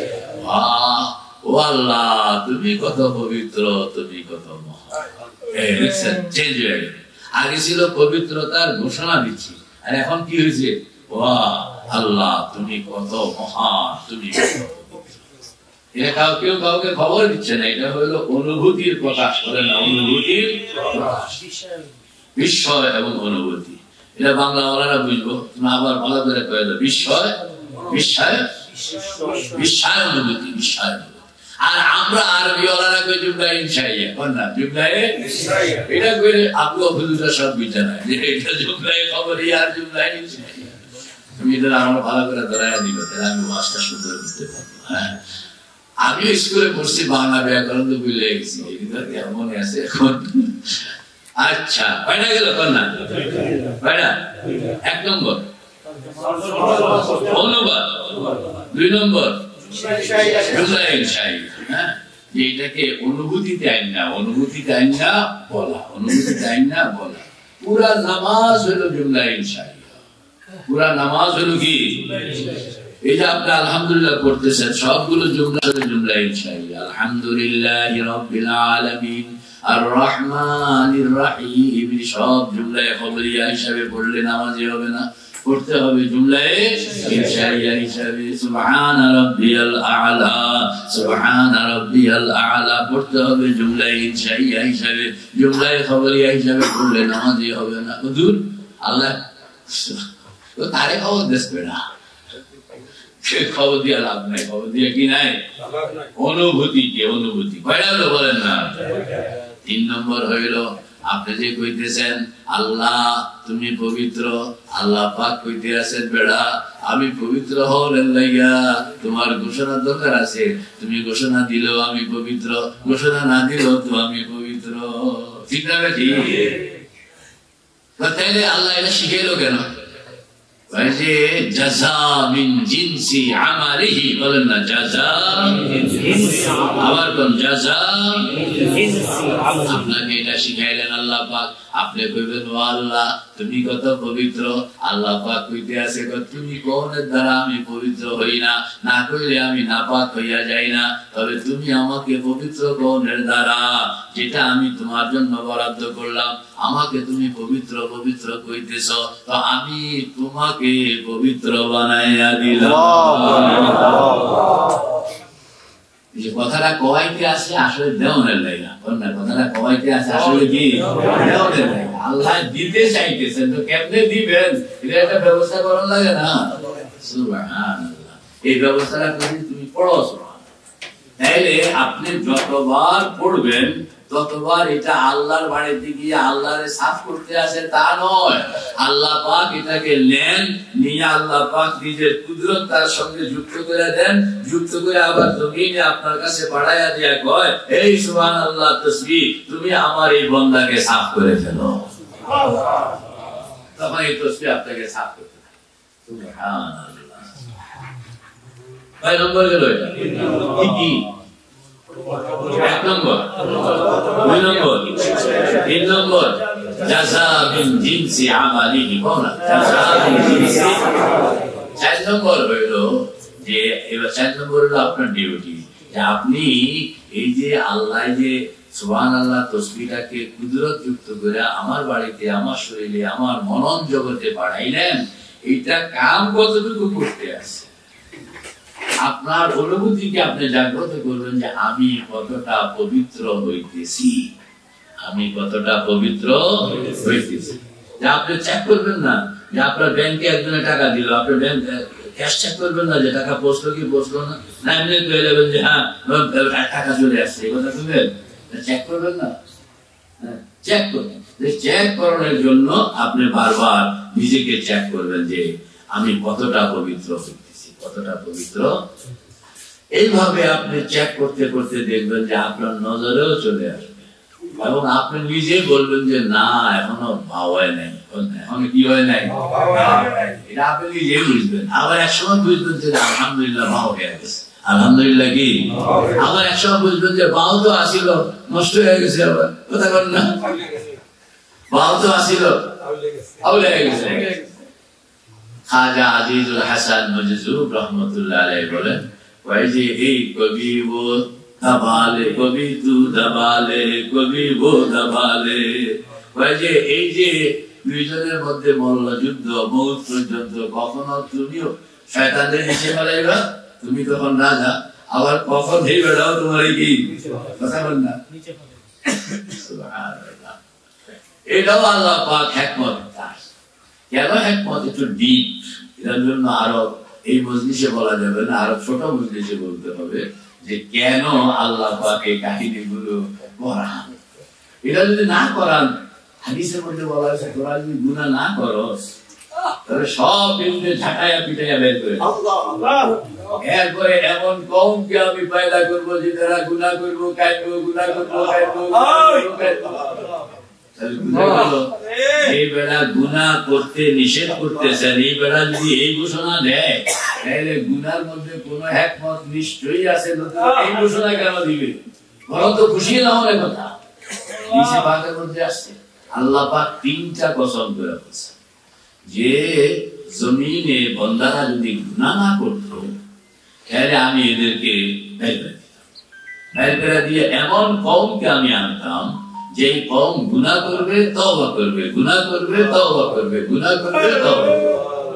আহ ও আল্লাহ তুমি কত পবিত্র, তুমি কত মহান। এই দেখছেন চেঞ্জ হয়ে গেল। আগে ছিল পবিত্রতার ঘোষণা দিচ্ছি, আর এখন কি হয়েছে, ওয়া আল্লাহ তুমি কত মহান, তুমি কত পবিত্র। এটা কেউ কাউকে খবর দিচ্ছে না, এটা হলো অনুভূতির প্রকাশ, করে না অনুভূতির প্রকাশ, বিস্ময় এবং অনুভূতি। এটা বাংলা ওয়ালারা বুঝবো, তুমি আবার ভালো করে কয়ে দাও, বিস্ময়, বিস্ময়, বিস্ময় অনুভূতি, বিস্ময়। আর আমরা আরবি ওয়ালারা কই জুমলায়ে ইনশাইয়া, না জুমলায়ে ইনশাইয়া, এটা কইলে আবু হুজুরা সব বুঝে না যে এটা জুমলায়ে খবরিয়া আর জুমলায়ে ইনশাইয়া। তুমি এটা আমার ভালো করে ধরায় দিবে, তাহলে আমি ওয়াজটা সুন্দর করতে পারবো। হ্যাঁ, আমিও স্কুলে পড়ছি, বাংলা ব্যাকরণ তো ভুলে গেছি, মনে আছে এখন। আচ্ছা কয়টা গেল কন্যা? কয়টা? এক নম্বর অনুবাদ, দুই নম্বর এটাকে অনুভূতিতে আইন না, অনুভূতিতে আইন না বলা, অনুভূতিতে আইন না বলা। পুরা নামাজ হলো জুমলা ইনশাআল্লাহ, পুরা নামাজ হলো কি? এই যে আপনি আলহামদুলিল্লাহ পড়তেছেন, সবগুলো জুমলা হলো জুমলা ইনশাআল্লাহ। আলহামদুলিল্লাহি রাব্বিল আলামিন আর রহমানির রহিম, সব জুমলায়ে কবলিয়া হিসাবে পড়লে নামাজে হবে না, পড়তে হবে জুমলায়ে ইনশাইয়া হিসাবে। সুবহানা রাব্বিয়াল আ'লা, সুবহানা রাব্বিয়াল আ'লা পড়তে হবে জুমলায়ে ইনশাইয়া হিসাবে। জুমলায়ে খবরিয়া হিসাবে পড়লে নামাজই হবে না। হুজুর আল্লাহ তো তারে খবর দেবে না, সে খবর দিয়া লাভ নাই, খবর দিয়া কি নাই? অনুভূতি কি? অনুভূতি কয়টা হলো বলেন না? তিন নম্বর হইল আপনি যে কইতেছেন আল্লাহ তুমি পবিত্র, আল্লাহ পাক কইতে আছেন বেড়া আমি পবিত্র হওয়ার লাইগা তোমার ঘোষণা দরকার আছে, তুমি ঘোষণা দিলেও আমি পবিত্র, ঘোষণা না দিলেও তো আমি পবিত্র। ঠিক না ঠিক? তাইলে আল্লাহ এটা শিখাইলো কেন? জাযা মিন জিনসি আমালিহি, বলেন না জাযা আবার কোন জাযা? আপনাকে এটা শিখাইলেন আল্লাহ পাক। আপনি কইবেন ও আল্লাহ তুমি কত পবিত্র, আল্লাহ পাক কইতে আছে তুমি কোনের দ্বারা আমি পবিত্র হই না, না কইলে আমি নাপাক হইয়া যাই না, তবে তুমি আমাকে পবিত্র কোনের দ্বারা, যেটা আমি তোমার জন্য বরাদ্দ করলাম, আমাকে তুমি পবিত্র পবিত্র কইতেছ, তো আমি তোমাকে পবিত্র বানাইয়া দিলাম। যে কথাটা কওয়াইতে আছে আসলে দেওয়ানের লাইগা, কথাটা কওয়াইতে আছে আসলে কি দেওয়ানের লাইগা। আল্লাহ দিতে চাইতেছেন তো কেমনে দিবেন এটা একটা ব্যবস্থা করার লাগে না? সুবহানাল্লাহ, এই ব্যবস্থাটা করে তুমি পড়ো। তাইলে আপনি যতবার পড়বেন ততবার এটা আল্লাহর বাড়িতে গিয়ে আল্লাহরে সাফ করতে আসে তা নয়। আল্লাহ পাক এটাকে নেন, নিয়ে আল্লাহ পাক নিজের কুদরত তার সঙ্গে যুক্ত করে দেন, যুক্ত করে আবার জমিনে আপনার কাছে পাঠাইয়া দিয়া কয় এই সুবহানাল্লাহ তাসবিহ তুমি আমার এই বান্দাকে সাফ করে ফেলো। তখন এই তাসবিহ আপনাকে সাফ করতে হবে। সুবহানাল্লাহ। কয় নম্বর গেল এটা? কি এক নম্বর, দুই নম্বর, তিন নম্বর জাযা মিন জিনসি আমালিহি, চার নম্বর হইল যে এবার চার নম্বর হলো আপনার ডিউটি, যে আপনি এই যে আল্লাহ যে সুবহানাল্লাহ তাসবিহটাকে কুদরত যুক্ত করে আমার বাড়িতে, আমার শরীরে, আমার মনন জগতে পাঠাইলেন, এটা কাম কতটুকু করতে আছে? আপনার অনুভূতিকে আপনি জাগ্রত করবেন যে আমি কতটা পবিত্র হইতেছি, আমি কতটা পবিত্র হইতেছি। যে আপনি চেক করবেন না যে আপনার ব্যাংকে একজনে টাকা দিল, আপনি ব্যাংক ক্যাশ চেক করবেন না যে টাকা পৌঁছলো কি পৌঁছলো না, না এমনি কয়ে যাবেন যে হ্যাঁ টাকা চলে আসছে, এই কথা শুনবেন? চেক করবেন না, চেক করবেন। চেক করানোর জন্য আপনি বারবার নিজেকে চেক করবেন যে আমি কতটা পবিত্র হইতেছি, কতটা পবিত্র। এইভাবে আপনি চেক করতে করতে দেখবেন যে আপনার নজরেও চলে আসবে এবং আপনি নিজে বলবেন যে না এখনো ভাব হয় নাই, এখনো কি হয় নাই, এটা আপনি নিজে বুঝবেন। আবার একসময় বুঝবেন যে আলহামদুলিল্লাহ ভাব হয়ে গেছে, আলহামদুলিল্লাহ কি। আবার একসময় বুঝবেন যে ভাব তো আসিল নষ্ট হয়ে গেছে, আবার কথা বল না, ভাব তো আসিল আউলে হয়ে গেছে। খাজা আজিজুল হাসান মজজুব রহমতুল্লাহ আলাইহি বলেন ওই যে এই কবি ও দবালে, কবি তু দবালে, কবি ও দবালে, ওই যে এই যে দুইজনের মধ্যে মল্ল যুদ্ধ, মৌত পর্যন্ত, কখনো তুমিও শয়তানদের নিচে ফেলাইবা, তুমি তখন রাজা, আবার কখন এই বেড়াও তোমার কি কথা বল না। সুবহানাল্লাহ, এটাও আল্লাহ পাক হিকমত তার। কেন হিকমত? একটু ডিপ, এর জন্য আরো এই মজলিসে বলা যাবে না, আরো ছোট মজলিসে বলতে হবে যে কেন আল্লাহ পাক এই কাহিনীগুলো করান। এটা যদি না করান, হাদিসের মধ্যে বলা হয়েছে তোরা যদি গুনাহ না করস তাহলে সব বিরুদ্ধে ঝাঁটাইয়া পিটাইয়া বের করে এরপরে এমন কওমকে আমি পয়দা করব যে তারা গুনাহ করব, কাইব, গুনাহ করব, কাইব, এই বেড়া গুনাহ করতে নিষেধ করতেছেন। এই বেড়া যদি এই ঘোষণা দেয় তাহলে গুনার মধ্যে কোন হিকমত নিশ্চয়ই আছে, এই ঘোষণা কেন দিবে? বরং তো খুশি না হলে কথা নিচে পাকের মধ্যে আসছে। আল্লাহ পাক তিনটা কসম করে বলছে যে জমিনে বান্দারা যদি গুনাহ না করত তাহলে আমি এদেরকে বের করে দিতাম, বের করে দিয়ে এমন কওমকে আমি আনতাম যে কওম গুনাহ করবে, তওবা করবে, গুনাহ করবে, তওবা করবে, গুনাহ করবে, তওবা করবে।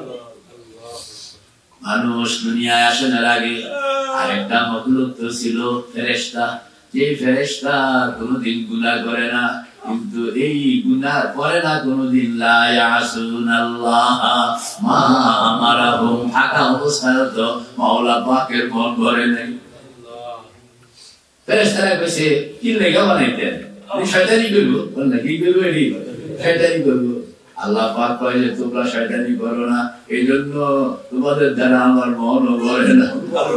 মানুষ দুনিয়ায় আসার আগে আরেকটা মখলুক তো ছিল ফেরেশতা, যে ফেরেশতা কোনদিন গুনাহ করে না, কিন্তু এই গুনাহ করে না কোনদিন। লা ইয়াসুনাল্লাহ মা আমারাহুম, থাকা অবস্থায় তো মাওলা পাকের মন ভরে নাই। ফেরেশতারা কইছে কি লেগা বানাইতেন, শয়তানি করবো, বলনা কি করবো, এটি শয়তানি করবো। আল্লাহ পাক কয় যে তোমরা শয়তানি করো না, এই জন্য তোমাদের দ্বারা আমার মনও ভরে না।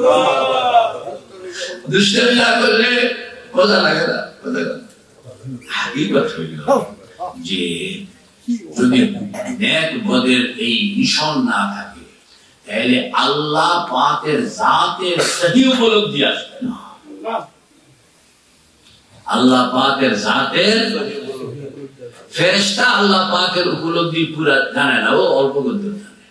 দুষ্টামি না করলে মজা লাগে না। হাকিকত হইল যে যদি নেক বদের এই মিশন না থাকে তাহলে আল্লাহ পাকের জাতের সহি উপলব্ধি আসবে না। আল্লাহ পাকের জাতের ফেরেশতা আল্লাহ পাকের উপলব্ধি পুরা জানে না, ও অল্প করতে জানে।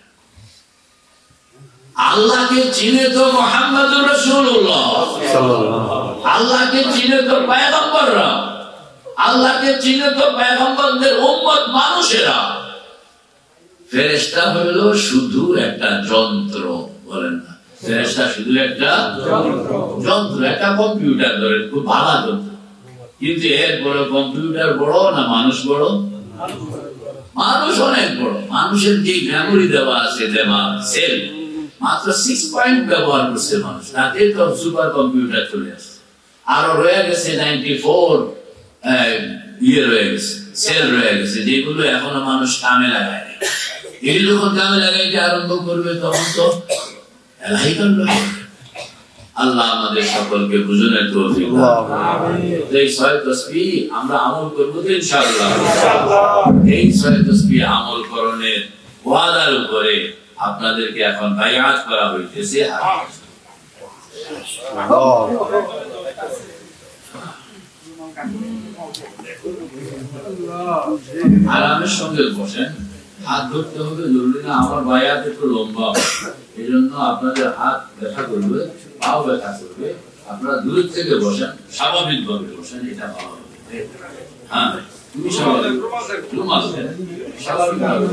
আল্লাহকে চিনে তো মুহাম্মদুর রাসূলুল্লাহ, আল্লাহকে চিনে তো পয়গম্বররা, আল্লাহকে চিনে তো পয়গম্বরদের উম্মত মানুষেরা। ফেরেশতা হলো শুধু একটা যন্ত্র, বলেন না, ফেরেশতা শুধু একটা যন্ত্র, একটা কম্পিউটার ধরেন, খুব ভালো যন্ত্র। কিন্তু এর বড় কম্পিউটার বড় না মানুষ বড়? মানুষ অনেক বড়। মানুষের যে মেমোরি দেওয়া আছে দেমাগ সেল, মাত্র সিক্স পয়েন্ট ব্যবহার করছে মানুষ, তাতে তো সুপার কম্পিউটার চলে আসছে। আরো রয়ে গেছে নাইনটি ফোর ইয়ে রয়ে গেছে, সেল রয়ে গেছে, যেগুলো এখনো মানুষ কামে লাগায়। এই যখন কামে লাগাইতে আরম্ভ করবে তখন তো এলাই করলো। আল্লাহ আমাদের সকলকে বুঝনের তৌফিক দান করুন। এই ছয় তাসবিহ আমরা আমল করব তো ইনশাআল্লাহ। এই ছয় তাসবিহ আমল করণের ওয়াদার উপরে আপনাদেরকে এখন বায়াত করা হইতেছে। আরামের সঙ্গে বসেন, হাত ধরতে হবে জরুরি না। আমার বায়াত একটু লম্বা, এই জন্য আপনাদের হাত ব্যথা করবে, পাও ব্যথা করবে। আপনারা দূর থেকে বসেন, স্বাভাবিক ভাবে বসেন, এটা ভালো হবে। হ্যাঁ, তুমি স্বাভাবিক স্বাভাবিক ভাবে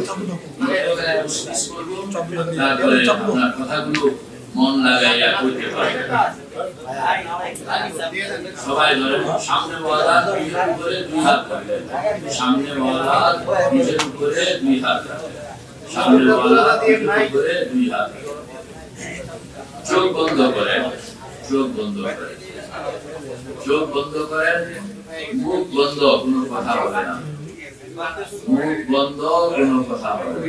তারপরে আপনার কথাগুলো মন লাগাইয়া করতে পারবেন। সবাই ধরেন, সামনে ওয়ালা পিঠের উপরে দুই হাত রাখবেন, সামনে ওয়ালা পিঠের উপরে দুই হাত রাখবেন, সামনে ওয়ালা পিঠের উপরে দুই হাত রাখবেন। চোখ বন্ধ করেন, চোখ বন্ধ করেন, চোখ বন্ধ করেন, মুখ বন্ধ, কোনো কথা হবে না, মুখ বন্ধ, কোনো কথা হবে না,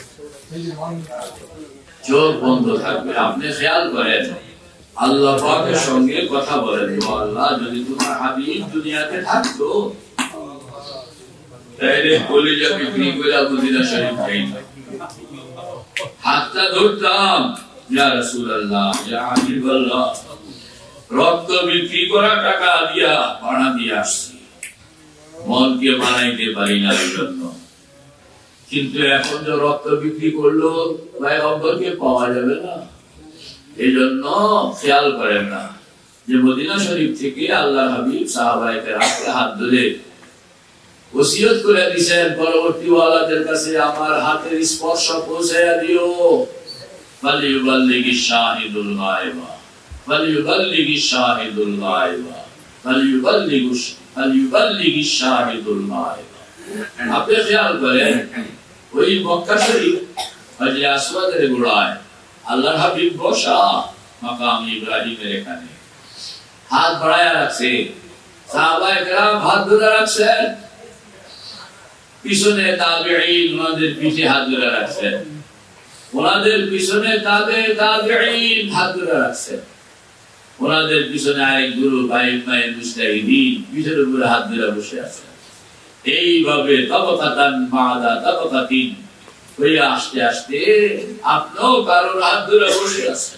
চোখ বন্ধ থাকবে। আপনি খেয়াল করেন, আল্লাহ পাকের সঙ্গে কথা বলেন, আল্লাহ যদি তোমার হাবিব দুনিয়াতে থাকতো তাহলে কলিজা বিক্রি করে মদিনা শরীফ যাইতাম, হাতটা ধরতাম, ইয়া রাসূলুল্লাহ, ইয়া হাবিবাল্লাহ, রক্ত বিক্রি করা টাকা দিয়া ভাড়া দিয়ে আসছি, মনকে বানাইতে পারি না এই জন্য। কিন্তু এখন যে রক্ত বিক্রি করলো পয়গম্বরকে পাওয়া যাবে না, এই জন্য খেয়াল করেন না যে মদিনা শরীফ থেকে আল্লাহ হাবিব সাহাবায়ে কেরামকে হাত ধরে ওসিয়ত করে দিয়েছেন, পরবর্তী ওয়ালাদের কাছে আমার হাতের স্পর্শ পৌঁছায়া দিও। ফালিয়ুবাল্লিগিশ শাহিদুল গায়বা, ফালিয়ুবাল্লিগিশ শাহিদুল গায়বা, ফালিয়ুবাল্লিগিশ ফালিয়ুবাল্লিগিশ শাহিদুল গায়বা। আপনি খেয়াল করেন, ওই মক্কা শরীফ হাজরে আসওয়াদের গোড়ায় আল্লাহর হাবিব বসা মাকাম ইব্রাহিমের এখানে হাত বাড়ায়া রাখছে, সাহাবায়ে কেরাম হাত ধরে রাখছেন, পিছনে তাবেঈন ওনাদের পিঠে হাত ধরে রাখছেন। ওনাদের পিছনে তাদের তাবেঈন হাত ধরে রাখছেন, ওনাদের পিছনে আরেক গুরু আইম্মায়ে মুজতাহিদিন পিঠের উপরে হাত ধরে বসে আছেন। এইভাবে তাবাকাতান বাদা তাবাকাতিন হয়ে আসতে আসতে আপনিও কারোর হাত ধরে বসে আছেন।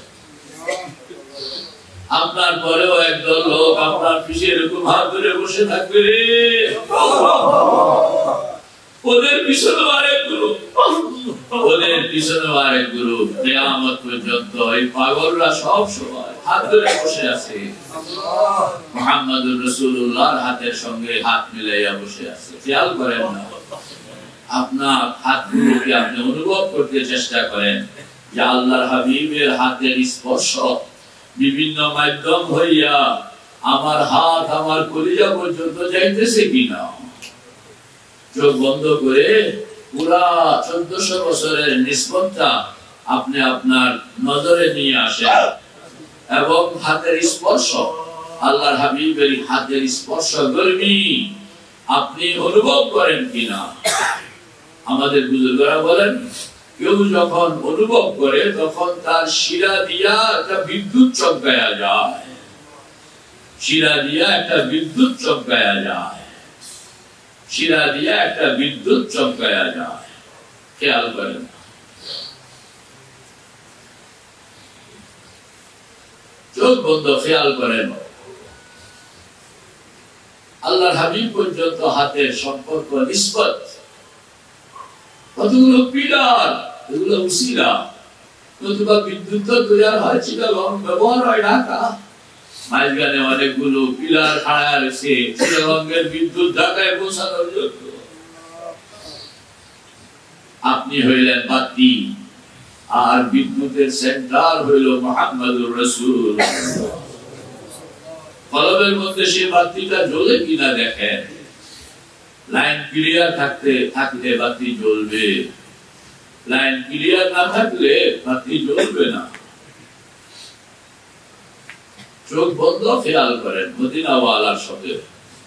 আপনার পরেও একদল লোক আপনার পিছে এরকম হাত ধরে বসে থাকবে, ওদের পিছনে আরেক গুরু, ওদের পিছনে আরেক গুরু। কিয়ামত পর্যন্ত এই পাগলরা সব সময় হাত ধরে বসে আছে, মুহাম্মদুর রাসূলুল্লাহর হাতের সঙ্গে হাত মিলাইয়া বসে আছে। খেয়াল করেন না, আপনার হাতগুলোকে আপনি অনুভব করতে চেষ্টা করেন যে আল্লাহর হাবিবের হাতের স্পর্শ বিভিন্ন মাধ্যম হইয়া আমার হাত আমার কলিজা পর্যন্ত যাইতেছে কিনা। চোখ বন্ধ করে পুরা চোদ্দশো বছরের নিসবতটা আপনি আপনার নজরে নিয়ে আসেন এবং হাতের স্পর্শ, আল্লাহর হাবিবের হাতের স্পর্শ গরমি আপনি অনুভব করেন কিনা। আমাদের বুজুর্গরা বলেন, কেউ যখন অনুভব করে তখন তার শিরা দিয়া একটা বিদ্যুৎ চমকায়া যায়, শিরা দিয়া একটা বিদ্যুৎ চমকায়া যায়, শিরা দিয়া একটা বিদ্যুৎ চমকায়া যায়। খেয়াল করেন, চোখ বন্ধ, খেয়াল করেন। আল্লাহর হাবিব পর্যন্ত হাতের সম্পর্ক নিসবত, কতগুলো পিলার, এগুলো উসিলা, নতুবা বিদ্যুৎ তৈরি হয় চিটাগং, ব্যবহার হয় ঢাকা। মাঝখানে অনেকগুলো পিলার খাড়া রয়েছে চিটাগংয়ের বিদ্যুৎ ঢাকায় পৌঁছানোর জন্য। আপনি হইলেন বাতি আর বিদ্যুতের সেন্টার হইল মুহাম্মদুর রাসূল। কলবের মধ্যে সে বাতিটা জ্বলে কিনা দেখেন। লাইন ক্লিয়ার থাকতে থাকলে বাতি জ্বলবে, লাইন ক্লিয়ার না থাকলে বাতি জ্বলবে না। চোখ বন্ধ, খেয়াল করেন মদিনাওয়ালার সাথে।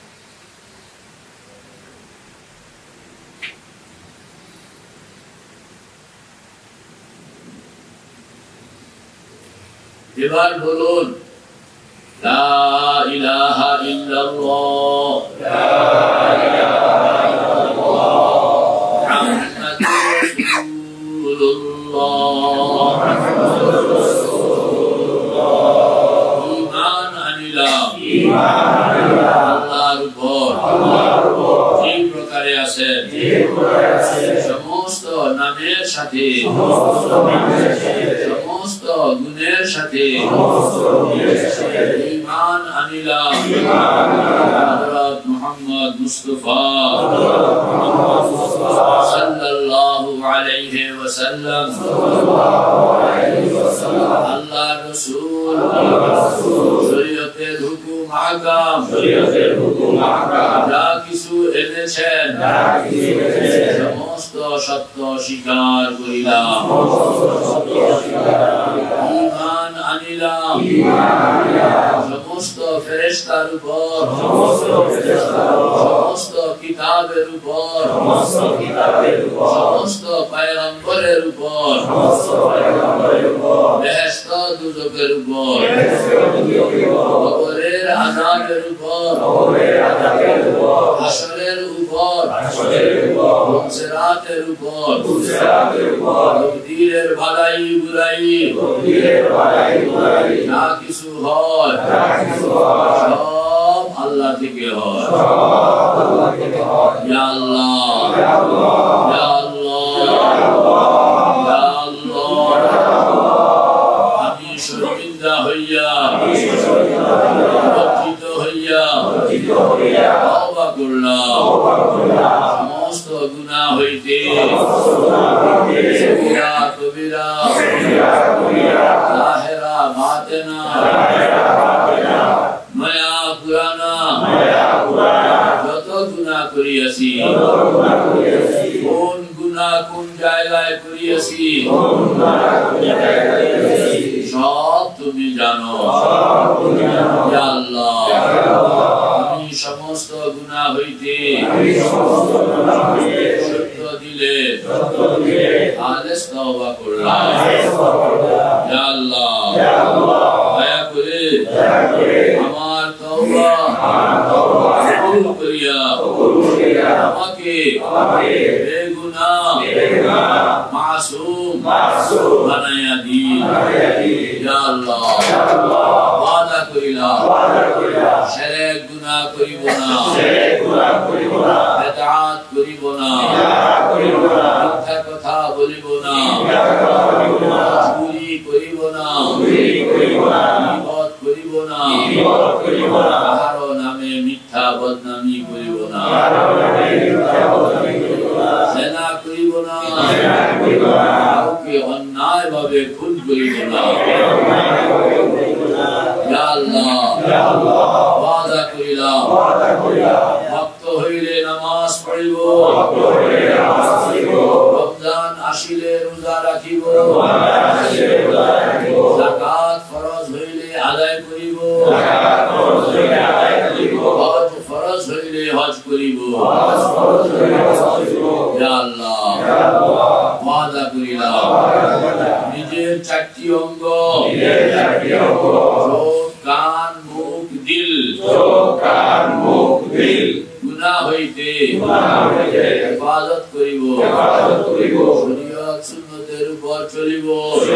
এবার বলুন লা ইলাহা ইল্লাল্লাহ, লা ইলাহা ইল্লাল্লাহ, মুহাম্মাদুর রাসূলুল্লাহ, মুহাম্মাদুর রাসূলুল্লাহ। ঈমান আনিলাম, ঈমান আনিলাম আল্লাহর উপর, আল্লাহর উপর যে প্রকারে আছে, যে প্রকারে আছে সমস্ত নামের সাথে, সমস্ত নামের সাথে, সমস্ত গুণের সাথে, সমস্ত গুণের সাথে ঈমান আনিলাম। হযরত মুহাম্মদ মুস্তাফা সাল্লাল্লাহু আলাইহি ওয়াসাল্লাম, আল্লাহর রাসূল শরীয়তের হুকুম আহকাম, শরীয়তের হুকুম আহকাম যা কিছু এনেছেন, যা কিছু এনেছেন সমস্ত সত্য স্বীকার করিলাম। ঈমান আনিলাম, ঈমান আনিলাম সমস্ত ফেরেশতার উপর, সমস্ত ফেরেশতার উপর, সমস্ত কিতাবের উপর, সমস্ত কিতাবের উপর, সমস্ত পয়গম্বরের উপর, সমস্ত পয়গম্বরের উপর, বেহেশত দুজকের উপর, বেহেশত দুজকের উপর, কবরের আযাবের উপর, কবরের আযাবের উপর, হাশরের উপর, হাশরের উপর, সিরাতের উপর, সিরাতের উপর, তকদীরের ভালাই বুরাই, তকদীরের ভালাই বুরাই যা কিছু হয়, যা কিছু হয় সব আল্লাহ থেকে হয়, সব আল্লাহ থেকে হয়। ইয়া আল্লাহ, ইয়া আল্লাহ, ইয়া আল্লাহ, ইয়া আল্লাহ, আমি শর্মিন্দা হইয়া, আমি শর্মিন্দা হইয়া, লজ্জিত হইয়া, লজ্জিত হইয়া তওবা করলাম, তওবা করলাম সমস্ত গুনাহ হইতে, সমস্ত গুনাহ হইতে, সগীরা কবিরা, সগীরা কবিরা, জাহেরা বাতিনা, জাহেরা বাতিনা, নয়া পুরানা, নয়া পুরানা যত গুনাহ করিয়াছি, যত গুনাহ করিয়াছি, কোন গুনাহ কোন জায়গায় করিয়াছি, কোন গুনাহ কোন জায়গায় করিয়াছি সব তুমি জানো, সব তুমি জানো। ইয়া আল্লাহ, ইয়া আল্লাহ আমি সমস্ত গুনাহ হইতে, আমি সমস্ত গুনাহ হইতে শুদ্ধ দিলে খালেস তওবা করলাম ইয়া আল্লাহ দয়া করে আমার তওবা কবুল করিয়া আমাকে বেগুনাহ মাসুম বানায়া দিন ইয়া আল্লাহ ওয়াদা করিলাম শিরক গুনাহ করিব না বিদআত করিব না মিথ্যা কথা বলিব না চুরি করিব না গীবত করিব না কারো নামে মিথ্যা বদনামি করিব না জেনা করিব না কাউকে অন্যায় ভাবে খুন করিব না ইয়া আল্লাহ ওয়াদা করিলাম ভক্ত হইলে নামাজ পড়িব রমজান আসিলে রোজা রাখিব যাকাত ফরজ হইলে আদায় করিব হজ ফরজ হইলে হজ করিব ইয়া আল্লাহ ওয়াদা করিলাম নিজের চারটি অঙ্গ চোখ কান মুখ দিল গুনাহ হইতে হেফাজত করিব শরীয়ত সুন্নতের উপর চলিব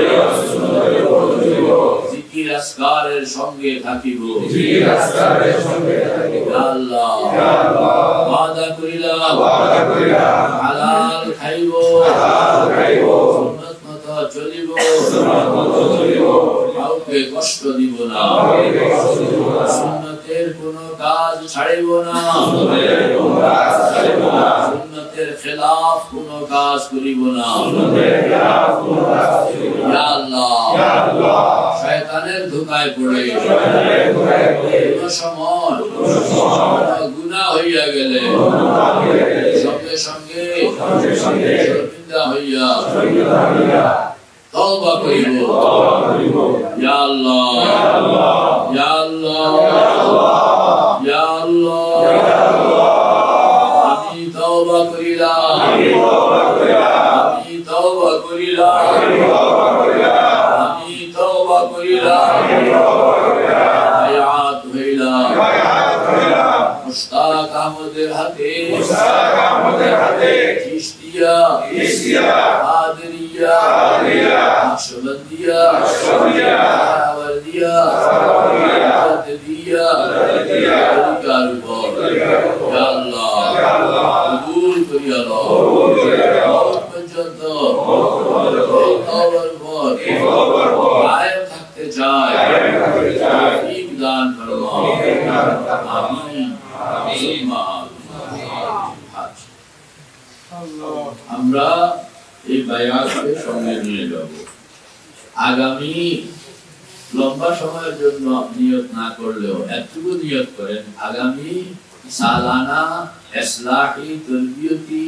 জিকির আজকারের সঙ্গে থাকিব ইয়া আল্লাহ ওয়াদা করিলাম হালাল খাইব সুন্নত মতো চলিব কাউকে কষ্ট দিব না সুন্নতের কোনো কাজ ছাড়িব না সুন্নতের খেলাফ কোনো কাজ করিব না ইয়া আল্লাহ শয়তানের ধোঁকায় পড়ে কোনো সময় গুনাহ হইয়া গেলে সঙ্গে সঙ্গে শর্মিন্দা হইয়া তওবা করিব ইয়া আল্লাহ ইয়া আল্লাহ ইয়া আল্লাহ আমি তওবা করিলাম আমি তওবা করিলাম আমি তওবা করিলাম বায়াত হইলাম মুশতাক আহমদের হাতে চিশতিয়া কাদেরিয়া নকশবন্দিয়া সাহাওয়ার্দিয়া মুজাদ্দিদিয়া তরিকার উপর ইয়া আল্লাহ কবুল করিয়া লও মওত পর্যন্ত এই তওবার উপর কায়েম থাকতে চাই তৌফিক দান ফরমাও আমিন সুম্মা আমরা এই বায়াতকে সঙ্গে নিয়ে যাব আগামী লম্বা সময়ের জন্য নিয়ত না করলেও এতটুকু নিয়ত করেন আগামী সালানা ইসলাহি তরবিয়তি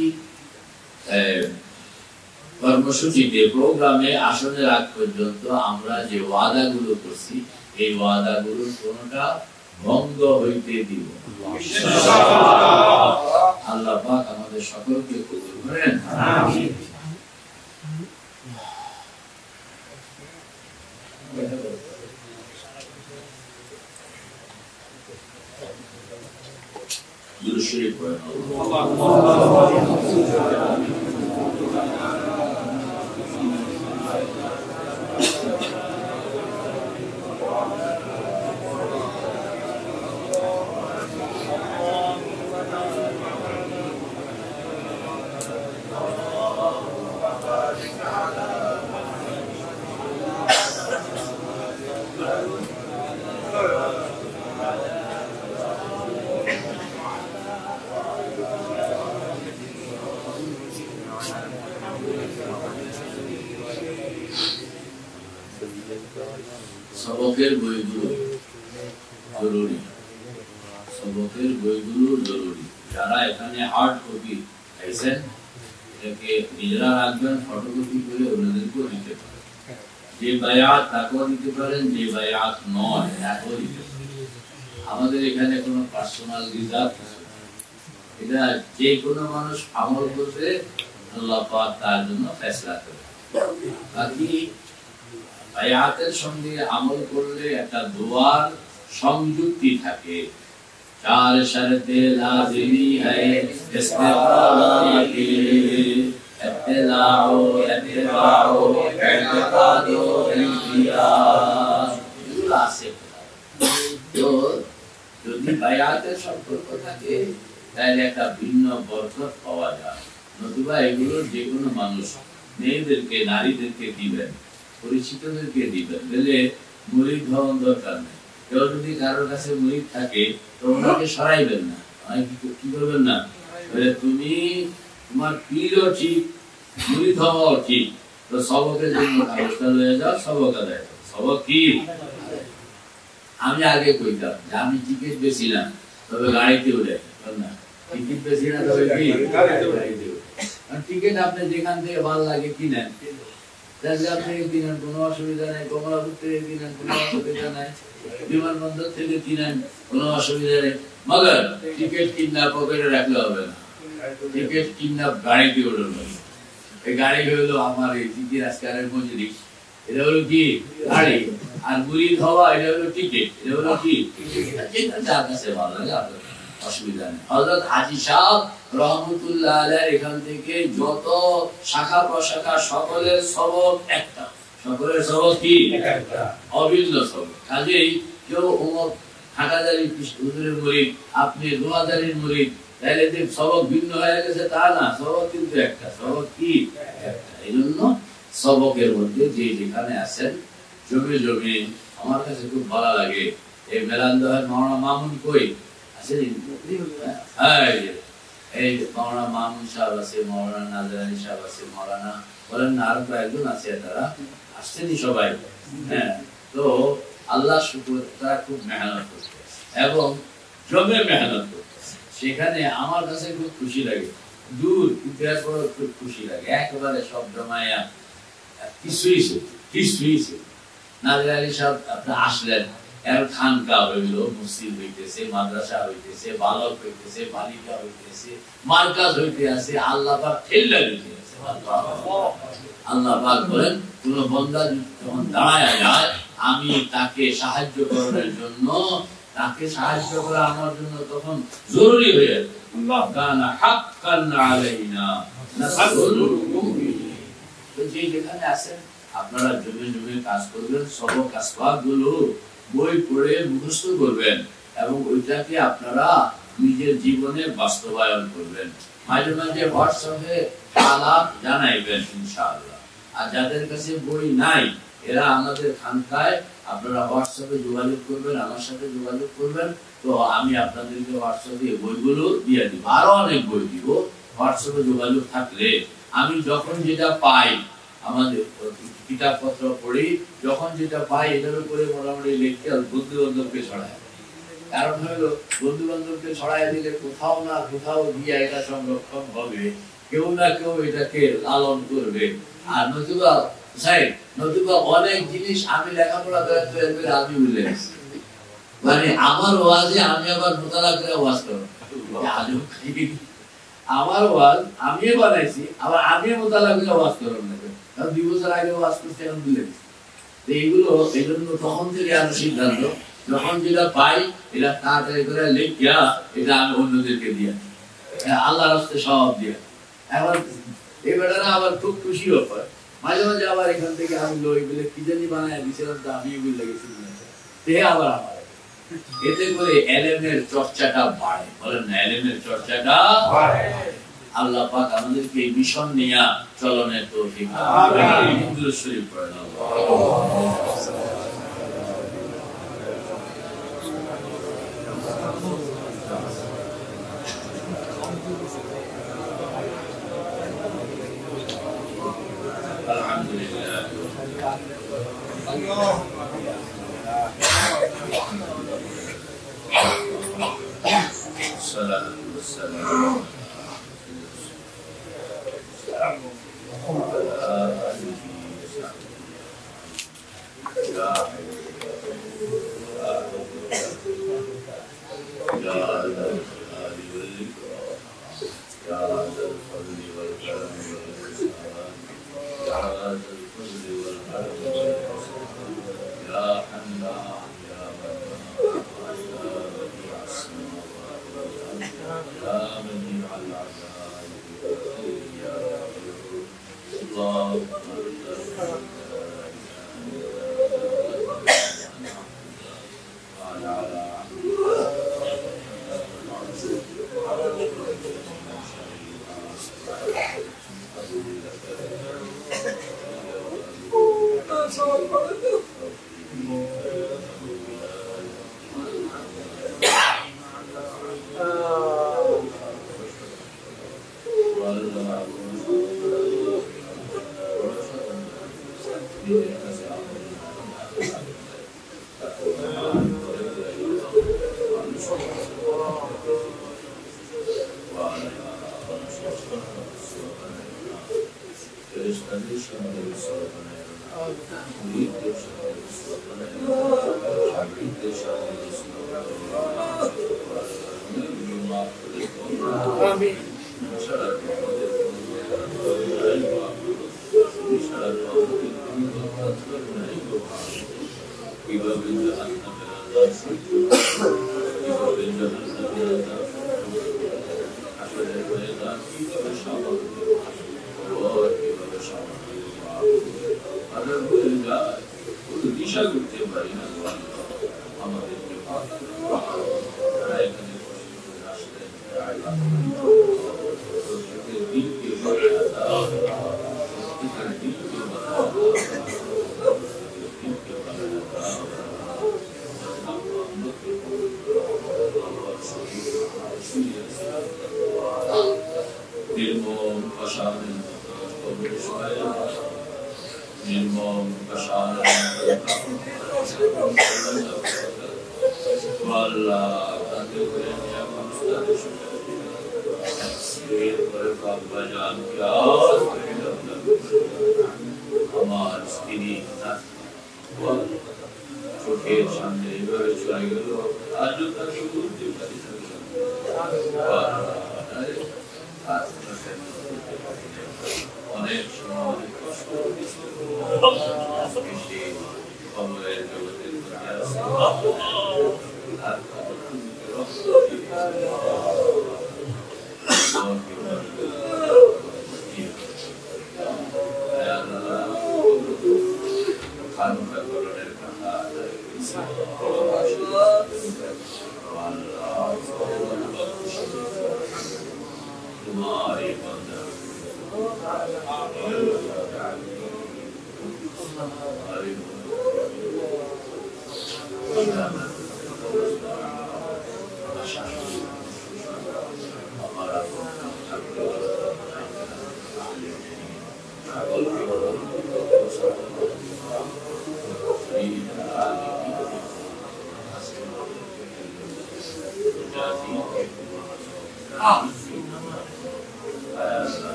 কর্মসূচিতে প্রোগ্রামে আসনের আগ পর্যন্ত আমরা যে ওয়াদাগুলো করছি এই ওয়াদাগুলোর কোনটা ভঙ্গ হইতে দিব আল্লাহ পাক আমাদের সকলকে কবুল করেন আমিন দুরূদ শরীফ পড়েন সবকের বইগুলো জরুরি সবকের বইগুলো জরুরি যারা এখানে হার্ড কপি পাইছেন এটাকে নিজেরা রাখবেন ফটোকপি করে ওনাদেরকেও দিতে পারেন যে বায়াত তাকেও দিতে পারেন যে বায়াত নয় তাকেও দিতে পারেন আমাদের এখানে কোনো পার্সোনাল রিজার্ভ এটা যে কোনো মানুষ আমল করতে আল্লাহ পাক তার জন্য ফয়সালা করে। বাকি বায়াতের সঙ্গে আমল করলে একটা দোয়ার সংযুক্তি থাকে। চার শর্তে লাজিমি है इस्तिक़ामत के इत्तिलाओ इत्तिबाओ इत्तिकादो इख्तियार এগুলো আছে। তো যদি বায়াতের সম্পর্ক থাকে তাহলে একটা ভিন্ন বরকত পাওয়া যায়। নতুবা এগুলো যে কোনো মানুষ মেয়েদেরকে নারীদেরকে দিবেন, পরিচিতদেরকে দিবেন, বলে মুরিদ হওয়ার দরকার নেই। কেউ যদি কারোর কাছে মুরিদ থাকে তো ওনাকে সরাইবেন না, কি করবেন না, তুমি তোমার পীরও ঠিক মুরিদ হওয়াও ঠিক, তো সবকের জন্য কাগজটা লয়ে যাও, সবক আদায় করো। সবক কি? আমি আগে কইতাম যে আমি টিকিট বেশি না তবে গাড়িতে উঠে না, টিকিট বেশি না তবে কি গাড়িতে উঠে। টিকিট আপনি যেখান থেকে ভালো লাগে কিনেন, থেকে কিনেন কোনো অসুবিধা নাই, কমলাপুর থেকে কিনেন কোনো অসুবিধা নাই, বিমানবন্দর থেকে কিনেন কোনো অসুবিধা নেই, মগর টিকিট কিনা পকেটে রাখলে হবে না, টিকিট কিনা গাড়িতে উঠে। এই গাড়ি হলো আমার এই টিকিট আজকালের মজুরি, এটা হলো কি গাড়ি, আর মুরিদ হওয়া এটা হলো টিকিট, এটা হলো কি যার কাছে ভালো লাগে আপনার অসুবিধা নেই। হযরত হাজী সাহেব রহমতুল্লাহ আলাইহি এখান থেকে যত শাখা প্রশাখা সকলের সবক একটা, সকলের সবক কি একটা, অভিন্ন সবক। কাজেই কেউ ওমর হাটাদারি হুজুরের মুরিদ, আপনি দোয়াদারির মুরিদ, তাহলে যে সবক ভিন্ন হয়ে গেছে তা না, সবক কিন্তু একটা। সবক কি একটা। এই জন্য সবকের মধ্যে যে যেখানে আছেন জমি জমি আমার কাছে খুব ভালো লাগে। এই মেলান্দহের মাওলানা মামুন কই আছে, এই মাওলানা মামুন সাহেব আছে, মাওলানা নাজির আলী সাহেব আছে, মাওলানা বলেন না আরো কয়েকজন আছে, তারা আসছেনই সবাই। হ্যাঁ, তো আল্লাহ শুকর, তারা খুব মেহনত করছে এবং জমে মেহনত করছে। সেখানে আমার কাছে খুব খুশি লাগে, দূর ইতিহাস পড়ে খুব খুশি লাগে। একেবারে সব জমায়া কিছুই কিছুই নাজির আলী সাহেব আপনার আসলেন, এর খানকা হইল, মসজিদ হইতেছে, মাদ্রাসা হইতেছে, বালক হইতেছে, বালিকা হইতেছে, মার্কাজ হইতে আছে, আল্লাহ পাক ঠেল্লা দিতে আছে। আল্লাহ পাক বলেন কোন বান্দা যখন দাঁড়ায় যায় আমি তাকে সাহায্য করার জন্য, তাকে সাহায্য করা আমার জন্য তখন জরুরি হয়ে যায়। আল্লাহ কানা হাক্কান আলাইনা নাসরুল মুমিনিন। তো যে যেখানে আছেন আপনারা জমে জমে কাজ করবেন, সবক আসবাবগুলো বই পড়ে মুখস্থ করবেন এবং ওইটাকে আপনারা নিজের জীবনে বাস্তবায়ন করবেন। মাঝে মাঝে হোয়াটসঅ্যাপে আলাপ জানাইবেন ইনশাআল্লাহ। আর যাদের কাছে বই নাই এরা আমাদের খানকায় আপনারা হোয়াটসঅ্যাপে যোগাযোগ করবেন, আমার সাথে যোগাযোগ করবেন, তো আমি আপনাদেরকে হোয়াটসঅ্যাপে বইগুলো দিয়ে দিব। আরো অনেক বই দিব, হোয়াটসঅ্যাপে যোগাযোগ থাকলে আমি যখন যেটা পাই, আমাদের কিতাব পত্র পড়ি, যখন যেটা পাই এটার উপরে মোটামুটি লিখতে বন্ধু বান্ধবকে ছড়ায়। কারণ হলো বন্ধু বান্ধবকে ছড়াই দিলে কোথাও না কোথাও দিয়ে এটা সংরক্ষণ হবে, কেউ না কেউ এটাকে লালন করবে। আর নতুবা সাহেব নতুবা অনেক জিনিস আমি লেখাপড়া করে আমি ভুলে গেছি, মানে আমার ওয়াজে আমি আবার মোতালা করে ওয়াজ করব। আমার ওয়াজ আমি বানাইছি, আবার আমি মোতালা করে ওয়াজ করব না, কারণ দুই বছর আগে ওয়াজ করতে এখন ভুলে গেছি। এইগুলো এই জন্য তখন থেকে আরো সিদ্ধান্ত, যখন যেটা পাই এটা তাড়াতাড়ি করে লিখিয়া এটা আমি অন্যদেরকে দিয়ে আল্লাহ রাস্তায় সব দিয়ে। এখন এই বেটারা আবার খুব খুশিও হয়, মাঝে মাঝে আবার এখান থেকে আমি লই বলে কি জানি বানায় দিয়েছিলাম, তো আমি বুঝলে গেছি আবার আমার এতে করে এলেমের চর্চাটা বাড়ে। বলেন না, এলেমের চর্চাটা বাড়ে। আল্লাহ পাক আমাদেরকে এই মিশন নিয়ে চলনের তৌফিক দান করুন। শরীফ পড়েন আলহামদুলিল্লাহ। আল্লাহ الصلاة والسلام يا ذا الفضل والكرم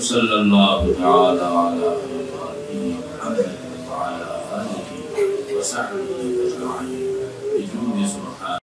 सल्लल्लाहु तआला अला मुहम्मद व अला आलिहि व सहबिहि अजमईन।